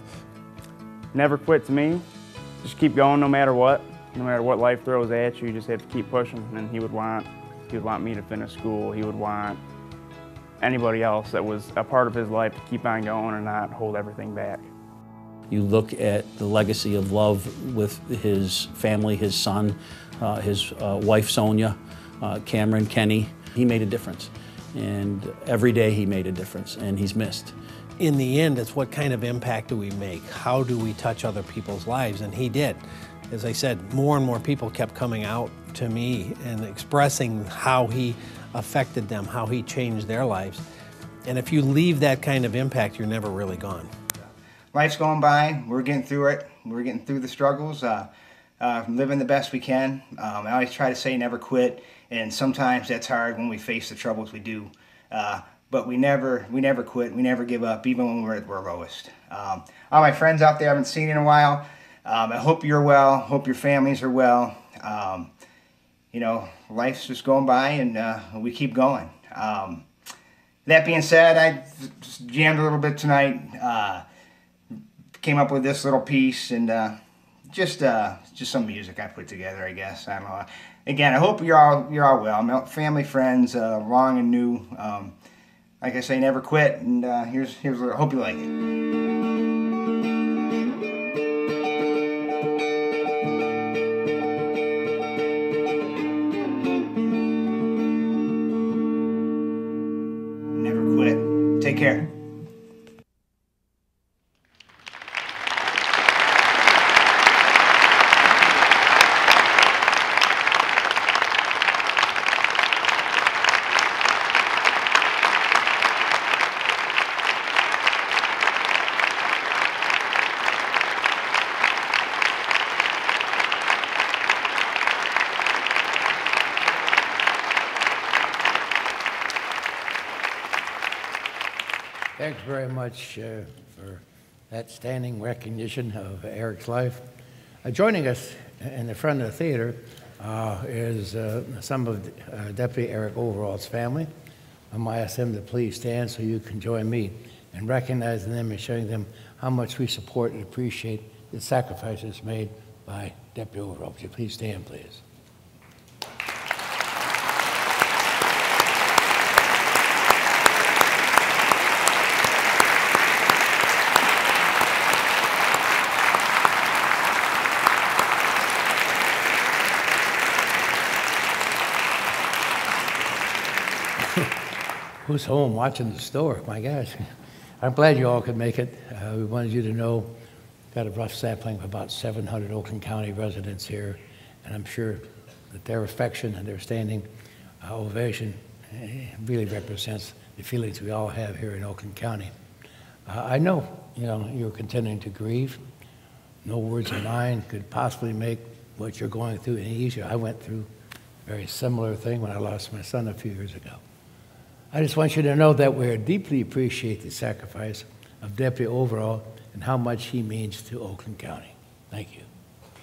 Never quit to me. Just keep going no matter what. No matter what life throws at you, you just have to keep pushing. And he would want me to finish school. He would want anybody else that was a part of his life to keep on going and not hold everything back. You look at the legacy of love with his family, his son, his wife Sonia, Cameron, Kenny. He made a difference. And every day he made a difference, and he's missed. In the end, it's what kind of impact do we make? How do we touch other people's lives? And he did. As I said, more and more people kept coming out to me and expressing how he affected them, how he changed their lives. And if you leave that kind of impact, you're never really gone. Life's going by. We're getting through it. We're getting through the struggles, living the best we can. I always try to say never quit, and sometimes that's hard when we face the troubles we do. But we never quit. We never give up, even when we're at our lowest. All my friends out there I haven't seen in a while. I hope you're well. Hope your families are well. You know, life's just going by, and we keep going. That being said, I just jammed a little bit tonight. Came up with this little piece, and just some music I put together, I guess. I don't know. Again, I hope you're all well. Family, friends, long and new. Like I say, never quit. And here's what I hope you like it. Take care. Thanks very much for that standing recognition of Eric's life. Joining us in the front of the theater is some of Deputy Eric Overall's family. I might ask them to please stand so you can join me in recognizing them and showing them how much we support and appreciate the sacrifices made by Deputy Overall. Would you please stand, please? Who's home watching the store? My gosh. I'm glad you all could make it. We wanted you to know, got a rough sampling of about 700 Oakland County residents here, and I'm sure that their affection and their standing ovation really represents the feelings we all have here in Oakland County. I know, you're continuing to grieve. No words of mine could possibly make what you're going through any easier. I went through a very similar thing when I lost my son a few years ago. I just want you to know that we deeply appreciate the sacrifice of Deputy Overall and how much he means to Oakland County. Thank you.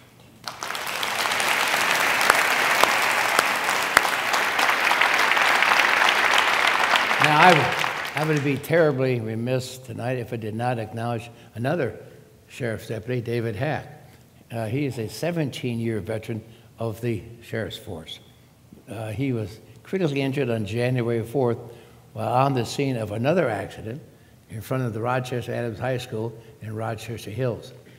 Now, I would be terribly remiss tonight if I did not acknowledge another sheriff's deputy, David Hack. He is a 17-year veteran of the sheriff's force. He was critically injured on January 4th while on the scene of another accident in front of the Rochester Adams High School in Rochester Hills.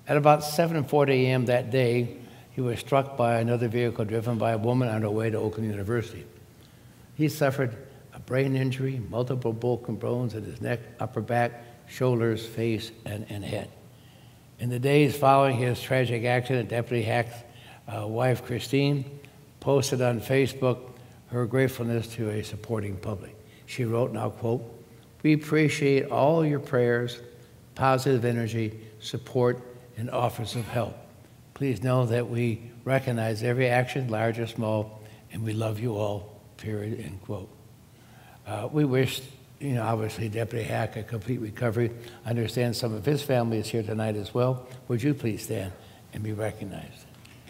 At about 7:40 a.m. that day, he was struck by another vehicle driven by a woman on her way to Oakland University. He suffered a brain injury, multiple broken bones in his neck, upper back, shoulders, face, and head. In the days following his tragic accident, Deputy Hack's wife, Christine, posted on Facebook her gratefulness to a supporting public. She wrote, and I'll quote, "We appreciate all your prayers, positive energy, support, and offers of help. Please know that we recognize every action, large or small, and we love you all, period," end quote. We wish, obviously, Deputy Hack a complete recovery. I understand some of his family is here tonight as well. Would you please stand and be recognized?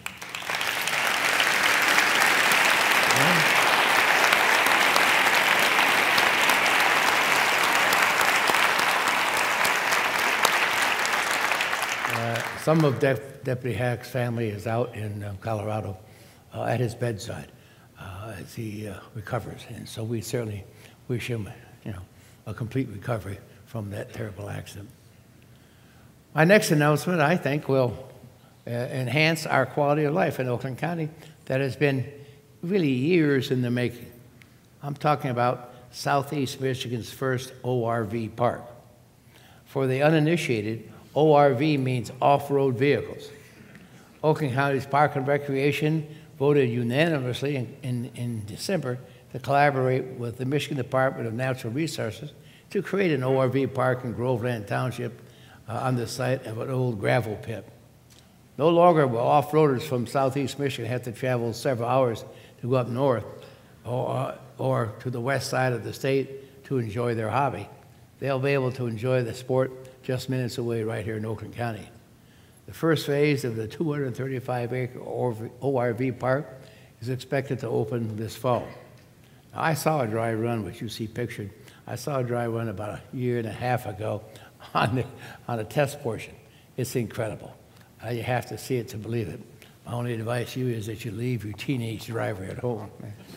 Some of Deputy Hack's family is out in Colorado at his bedside as he recovers, and so we certainly wish him, a complete recovery from that terrible accident. My next announcement, I think, will enhance our quality of life in Oakland County that has been really years in the making. I'm talking about Southeast Michigan's first ORV park. For the uninitiated, ORV means off-road vehicles. Oakland County's Park and Recreation voted unanimously in December to collaborate with the Michigan Department of Natural Resources to create an ORV park in Groveland Township on the site of an old gravel pit. No longer will off-roaders from Southeast Michigan have to travel several hours to go up north or to the west side of the state to enjoy their hobby. They'll be able to enjoy the sport just minutes away right here in Oakland County. The first phase of the 235-acre ORV park is expected to open this fall. Now, I saw a dry run, which you see pictured. I saw a dry run about a year and a half ago on a test portion. It's incredible. You have to see it to believe it. My only advice to you is that you leave your teenage driver at home.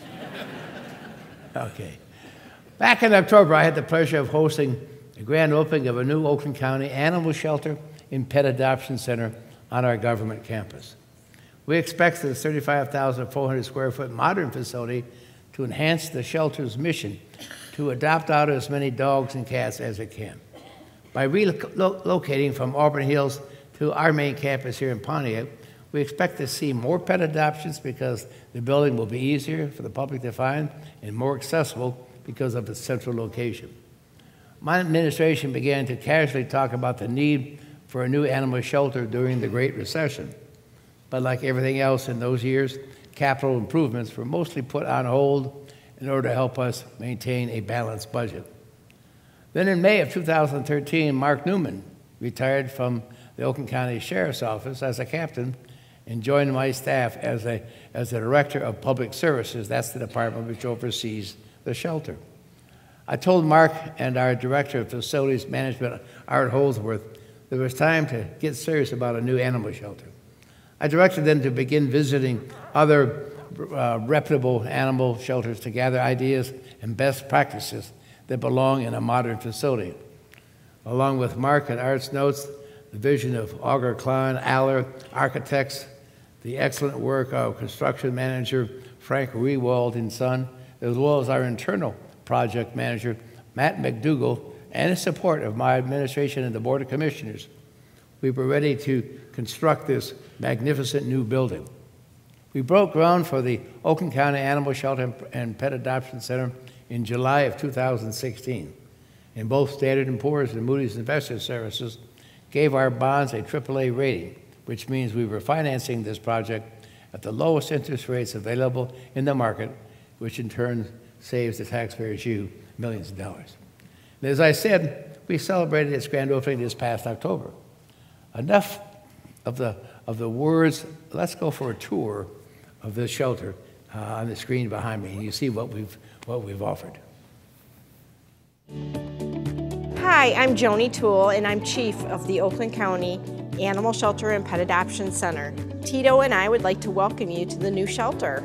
Okay. Back in October, I had the pleasure of hosting the grand opening of a new Oakland County animal shelter and pet adoption center on our government campus. We expect the 35,400 square foot modern facility to enhance the shelter's mission to adopt out as many dogs and cats as it can. By relocating from Auburn Hills to our main campus here in Pontiac, we expect to see more pet adoptions because the building will be easier for the public to find and more accessible because of its central location. My administration began to casually talk about the need for a new animal shelter during the Great Recession. But like everything else in those years, capital improvements were mostly put on hold in order to help us maintain a balanced budget. Then in May of 2013, Mark Newman retired from the Oakland County Sheriff's Office as a captain and joined my staff as the Director of Public Services. That's the department which oversees the shelter. I told Mark and our Director of Facilities Management, Art Holdsworth, that it was time to get serious about a new animal shelter. I directed them to begin visiting other reputable animal shelters to gather ideas and best practices that belong in a modern facility. Along with Mark and Art's notes, the vision of Auger Klein, Aller Architects, the excellent work of construction manager Frank Rewald and Son, as well as our internal project manager, Matt McDougall, and the support of my administration and the Board of Commissioners, we were ready to construct this magnificent new building. We broke ground for the Oakland County Animal Shelter and Pet Adoption Center in July of 2016. And both Standard & Poor's and Moody's Investors Services gave our bonds a AAA rating, which means we were financing this project at the lowest interest rates available in the market, which in turn saves the taxpayers millions of dollars. And as I said, we celebrated its grand opening this past October. Enough of the words. Let's go for a tour of this shelter on the screen behind me, and you see what we've offered. Hi, I'm Joni Toole, and I'm Chief of the Oakland County Animal Shelter and Pet Adoption Center. Tito and I would like to welcome you to the new shelter.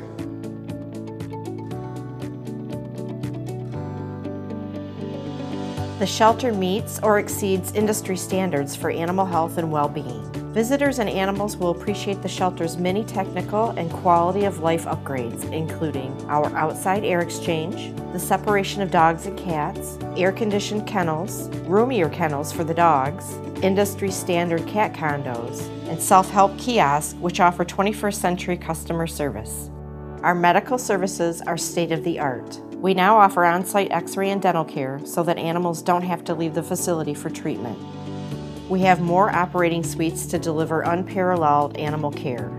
The shelter meets or exceeds industry standards for animal health and well-being. Visitors and animals will appreciate the shelter's many technical and quality of life upgrades, including our outside air exchange, the separation of dogs and cats, air-conditioned kennels, roomier kennels for the dogs, industry standard cat condos, and self-help kiosks which offer 21st century customer service. Our medical services are state-of-the-art. We now offer on-site x-ray and dental care so that animals don't have to leave the facility for treatment. We have more operating suites to deliver unparalleled animal care.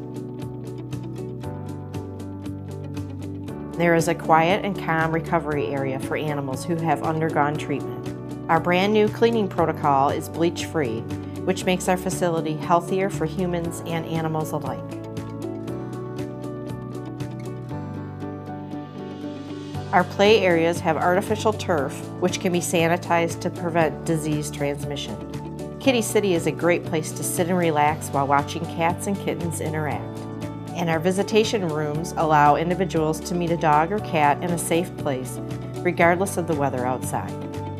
There is a quiet and calm recovery area for animals who have undergone treatment. Our brand new cleaning protocol is bleach-free, which makes our facility healthier for humans and animals alike. Our play areas have artificial turf, which can be sanitized to prevent disease transmission. Kitty City is a great place to sit and relax while watching cats and kittens interact. And our visitation rooms allow individuals to meet a dog or cat in a safe place, regardless of the weather outside.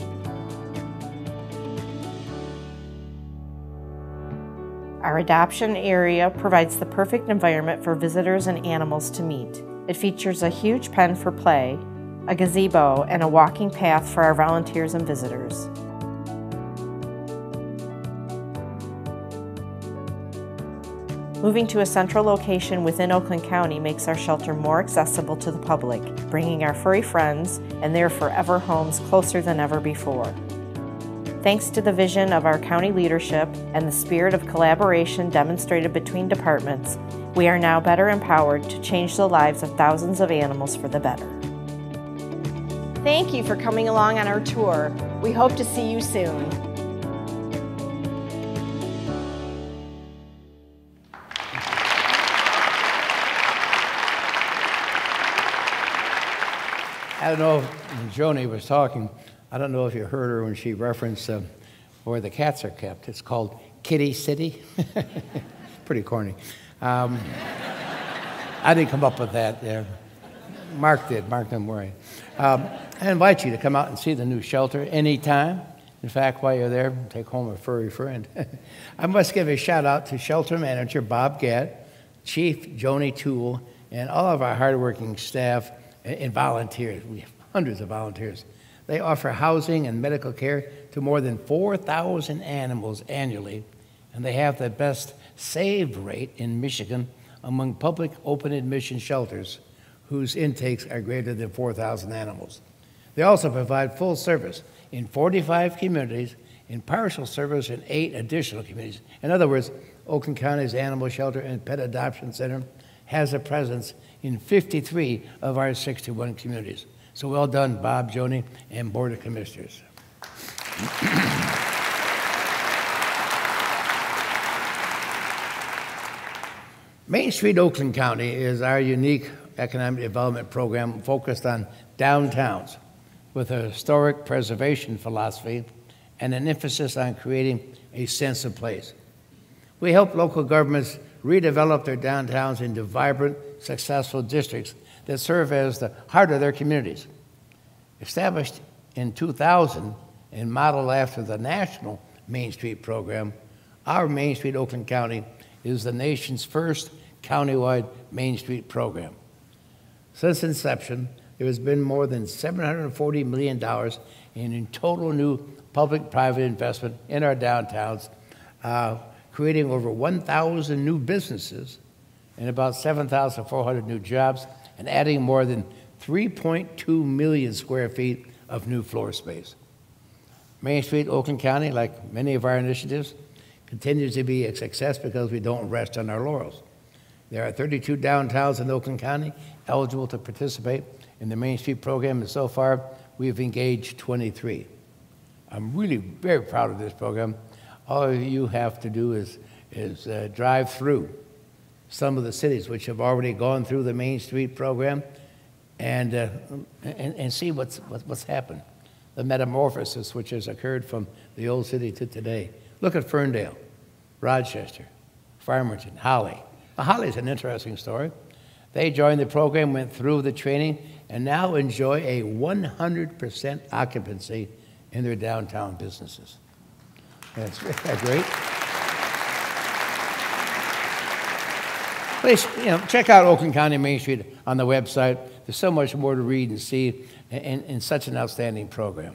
Our adoption area provides the perfect environment for visitors and animals to meet. It features a huge pen for play, a gazebo, and a walking path for our volunteers and visitors. Moving to a central location within Oakland County makes our shelter more accessible to the public, bringing our furry friends and their forever homes closer than ever before. Thanks to the vision of our county leadership and the spirit of collaboration demonstrated between departments, we are now better empowered to change the lives of thousands of animals for the better. Thank you for coming along on our tour. We hope to see you soon. I don't know if when Joni was talking, I don't know if you heard her when she referenced where the cats are kept. It's called Kitty City. Pretty corny. I didn't come up with that. Mark did. Mark didn't worry. I invite you to come out and see the new shelter anytime. In fact, while you're there, take home a furry friend. I must give a shout out to Shelter Manager Bob Gadd, Chief Joni Toole, and all of our hardworking staff and volunteers. We have hundreds of volunteers. They offer housing and medical care to more than 4,000 animals annually, and they have the best save rate in Michigan among public open admission shelters whose intakes are greater than 4,000 animals. They also provide full service in 45 communities and partial service in 8 additional communities. In other words, Oakland County's Animal Shelter and Pet Adoption Center has a presence in 53 of our 61 communities. So well done, Bob, Joni, and Board of Commissioners. Main Street Oakland County is our unique economic development program focused on downtowns with a historic preservation philosophy and an emphasis on creating a sense of place. We help local governments redevelop their downtowns into vibrant, successful districts that serve as the heart of their communities. Established in 2000 and modeled after the national Main Street program, our Main Street Oakland County is the nation's first countywide Main Street program. Since inception, there has been more than $740 million in total new public-private investment in our downtowns, creating over 1,000 new businesses and about 7,400 new jobs, and adding more than 3.2 million square feet of new floor space. Main Street, Oakland County, like many of our initiatives, continues to be a success because we don't rest on our laurels. There are 32 downtowns in Oakland County eligible to participate in the Main Street program, and so far we've engaged 23. I'm really very proud of this program. All you have to do is drive through some of the cities which have already gone through the Main Street program and see what's happened, the metamorphosis which has occurred from the old city to today. Look at Ferndale, Rochester, Farmington, Holly. Now, Holly's an interesting story. They joined the program, went through the training, and now enjoy a 100% occupancy in their downtown businesses. That's great. Please, check out Oakland County Main Street on the website. There's so much more to read and see in such an outstanding program.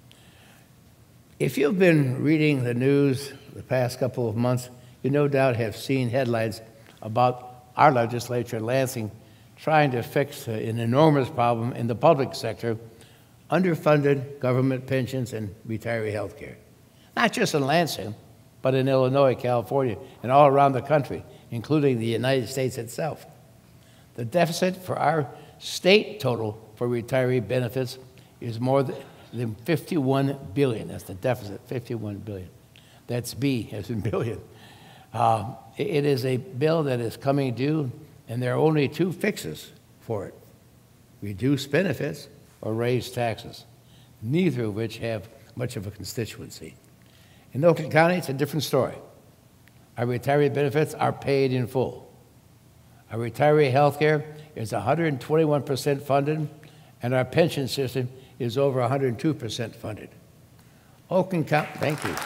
If you've been reading the news the past couple of months, you no doubt have seen headlines about our legislature in Lansing trying to fix an enormous problem in the public sector, underfunded government pensions and retiree health care. Not just in Lansing, but in Illinois, California, and all around the country, including the United States itself. The deficit for our state total for retiree benefits is more than $51 billion. That's the deficit, $51 billion. That's B as in billion. It is a bill that is coming due, and there are only two fixes for it: reduce benefits or raise taxes, neither of which have much of a constituency. In Oakland County, it's a different story. Our retiree benefits are paid in full. Our retiree health care is 121% funded, and our pension system is over 102% funded. Oakland County, thank you.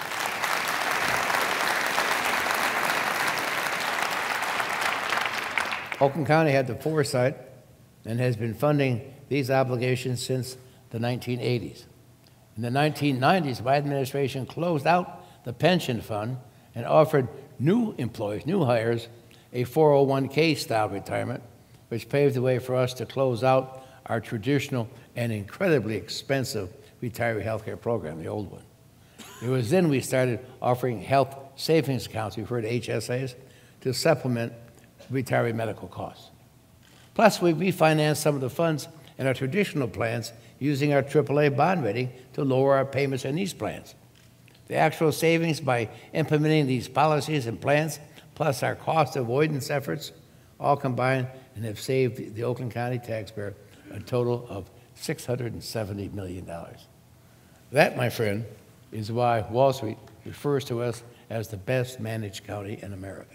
Oakland County had the foresight and has been funding these obligations since the 1980s. In the 1990s, my administration closed out the pension fund and offered new employees, new hires, a 401k style retirement, which paved the way for us to close out our traditional and incredibly expensive retiree health care program, the old one. It was then we started offering health savings accounts, referred to HSAs, to supplement retiree medical costs. Plus, we refinanced some of the funds in our traditional plans using our AAA bond rating to lower our payments in these plans. The actual savings by implementing these policies and plans, plus our cost avoidance efforts, all combined and have saved the Oakland County taxpayer a total of $670 million. That, my friend, is why Wall Street refers to us as the best managed county in America.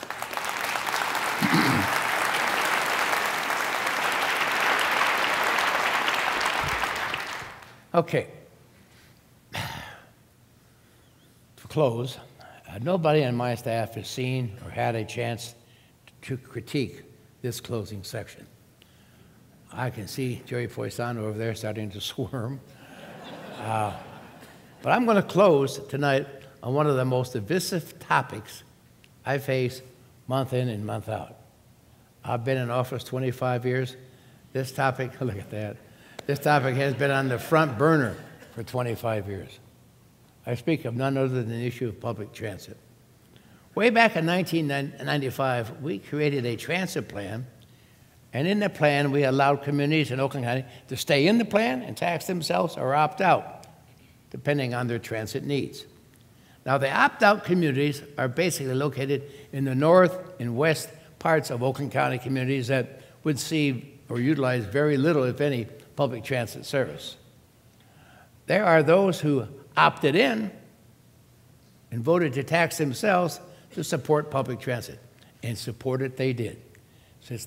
Okay. To close, nobody on my staff has seen or had a chance to critique this closing section. I can see Jerry Poisson over there starting to squirm. But I'm going to close tonight on one of the most divisive topics I face month in and month out. I've been in office 25 years. This topic, look at that. This topic has been on the front burner for 25 years. I speak of none other than the issue of public transit. Way back in 1995, we created a transit plan, and in the plan, we allowed communities in Oakland County to stay in the plan and tax themselves or opt out, depending on their transit needs. Now, the opt-out communities are basically located in the north and west parts of Oakland County communities that would see or utilize very little, if any, public transit service. There are those who opted in and voted to tax themselves to support public transit, and support it they did. Since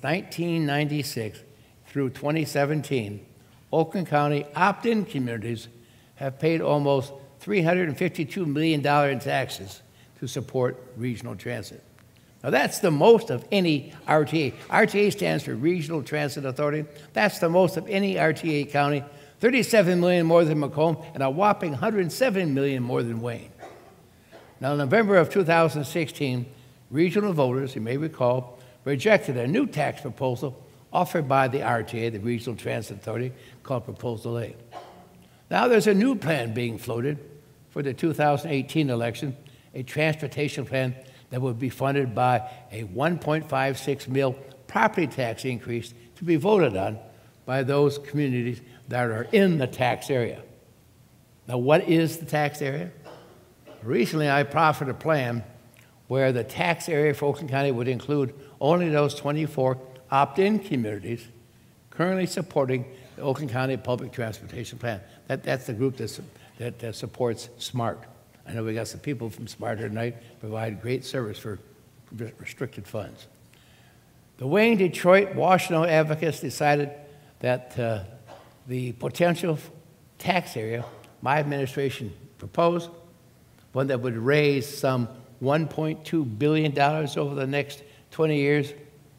1996 through 2017, Oakland County opt-in communities have paid almost $352 million in taxes to support regional transit. Now, that's the most of any RTA. RTA stands for Regional Transit Authority. That's the most of any RTA county, 37 million more than Macomb, and a whopping 107 million more than Wayne. Now, in November of 2016, regional voters, you may recall, rejected a new tax proposal offered by the RTA, the Regional Transit Authority, called Proposal A. Now there's a new plan being floated for the 2018 election, a transportation plan that would be funded by a 1.56 mil property tax increase to be voted on by those communities that are in the tax area. Now, what is the tax area? Recently, I proffered a plan where the tax area for Oakland County would include only those 24 opt-in communities currently supporting the Oakland County Public Transportation Plan. That's the group that supports SMART. I know we got some people from SMART here tonight, provide great service for restricted funds. The Wayne, Detroit, Washington advocates decided that the potential tax area my administration proposed, one that would raise some $1.2 billion over the next 20 years,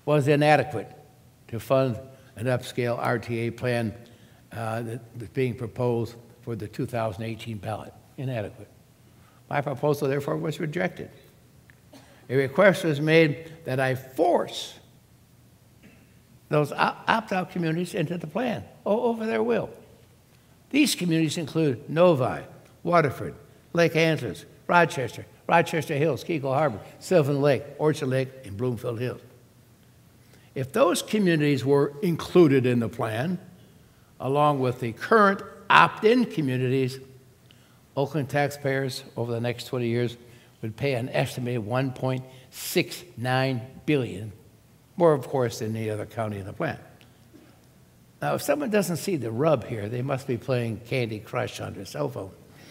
was inadequate to fund an upscale RTA plan that was being proposed for the 2018 ballot. Inadequate. My proposal, therefore, was rejected. A request was made that I force those opt-out communities into the plan over their will. These communities include Novi, Waterford, Lake Angeles, Rochester, Rochester Hills, Keuka Harbor, Sylvan Lake, Orchard Lake, and Bloomfield Hills. If those communities were included in the plan, along with the current opt-in communities, Oakland taxpayers over the next 20 years would pay an estimated $1.69 billion, more, of course, than any other county in the plan. Now, if someone doesn't see the rub here, they must be playing Candy Crush on their cell phone.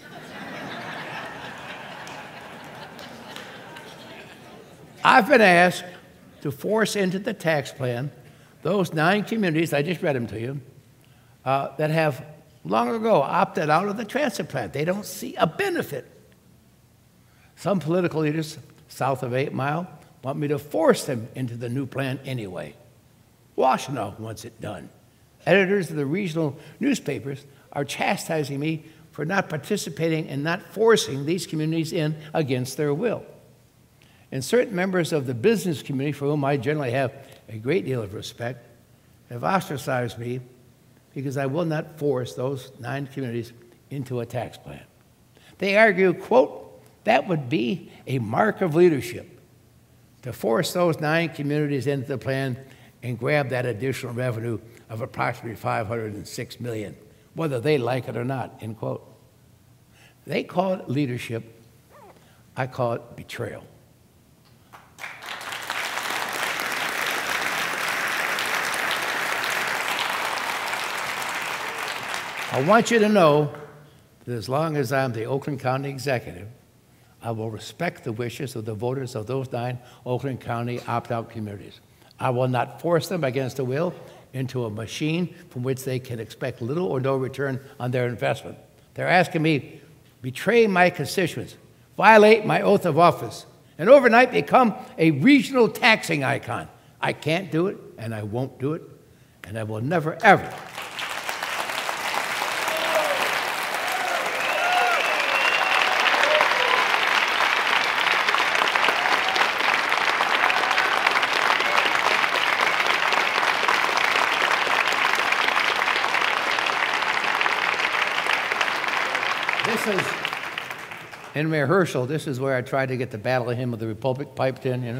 I've been asked to force into the tax plan those 9 communities, I just read them to you, that have long ago opted out of the transit plan. They don't see a benefit. Some political leaders south of 8 Mile want me to force them into the new plan anyway. Washtenaw wants it done. Editors of the regional newspapers are chastising me for not participating and not forcing these communities in against their will. And certain members of the business community, for whom I generally have a great deal of respect, have ostracized me because I will not force those 9 communities into a tax plan. They argue, quote, that would be a mark of leadership to force those 9 communities into the plan and grab that additional revenue of approximately $506 million, whether they like it or not, end quote. They call it leadership. I call it betrayal. I want you to know that as long as I'm the Oakland County Executive, I will respect the wishes of the voters of those 9 Oakland County opt-out communities. I will not force them against their will into a machine from which they can expect little or no return on their investment. They're asking me, betray my constituents, violate my oath of office, and overnight become a regional taxing icon. I can't do it, and I won't do it, and I will never, ever. In rehearsal, this is where I tried to get the Battle Hymn of the Republic piped in, you know.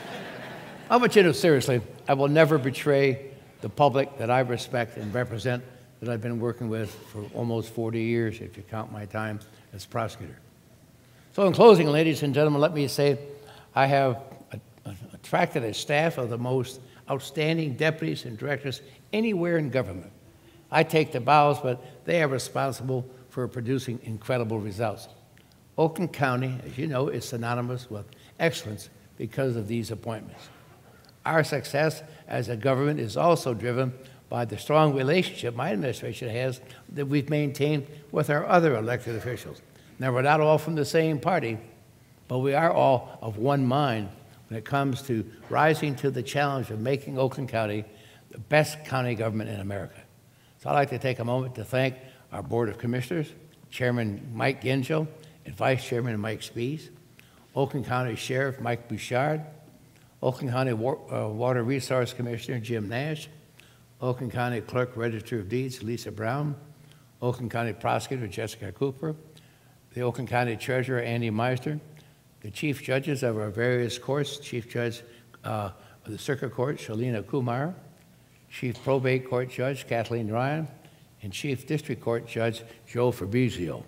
I want you to know, seriously, I will never betray the public that I respect and represent, that I've been working with for almost 40 years, if you count my time as prosecutor. So in closing, ladies and gentlemen, let me say I have attracted a staff of the most outstanding deputies and directors anywhere in government. I take the bows, but they are responsible for producing incredible results. Oakland County, as you know, is synonymous with excellence because of these appointments. Our success as a government is also driven by the strong relationship my administration has that we've maintained with our other elected officials. Now, we're not all from the same party, but we are all of one mind when it comes to rising to the challenge of making Oakland County the best county government in America. So I'd like to take a moment to thank our Board of Commissioners, Chairman Mike Gingell, and Vice Chairman Mike Spees, Oakland County Sheriff Mike Bouchard, Oakland County Water Resource Commissioner Jim Nash, Oakland County Clerk Register of Deeds Lisa Brown, Oakland County Prosecutor Jessica Cooper, the Oakland County Treasurer Andy Meister, the Chief Judges of our various courts, Chief Judge of the Circuit Court Shalina Kumar, Chief Probate Court Judge Kathleen Ryan, and Chief District Court Judge Joe Fabrizio.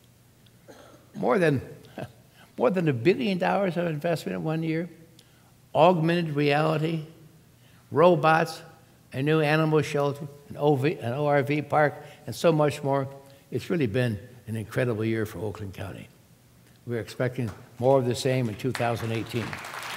More than $1 billion of investment in 1 year, augmented reality, robots, a new animal shelter, an ORV park, and so much more. It's really been an incredible year for Oakland County. We're expecting more of the same in 2018.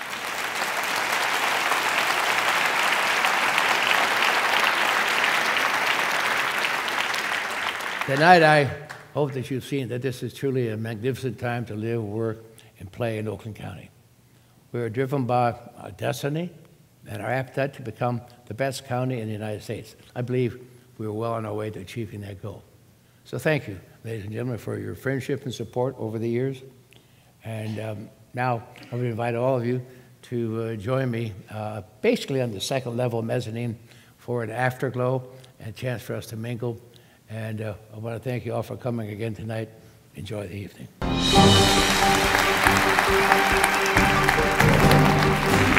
Tonight, I hope that you've seen that this is truly a magnificent time to live, work, and play in Oakland County. We are driven by our destiny, and our appetite to become the best county in the United States. I believe we are well on our way to achieving that goal. So thank you, ladies and gentlemen, for your friendship and support over the years. And now I would invite all of you to join me basically on the second level mezzanine for an afterglow and a chance for us to mingle. And I want to thank you all for coming again tonight. Enjoy the evening.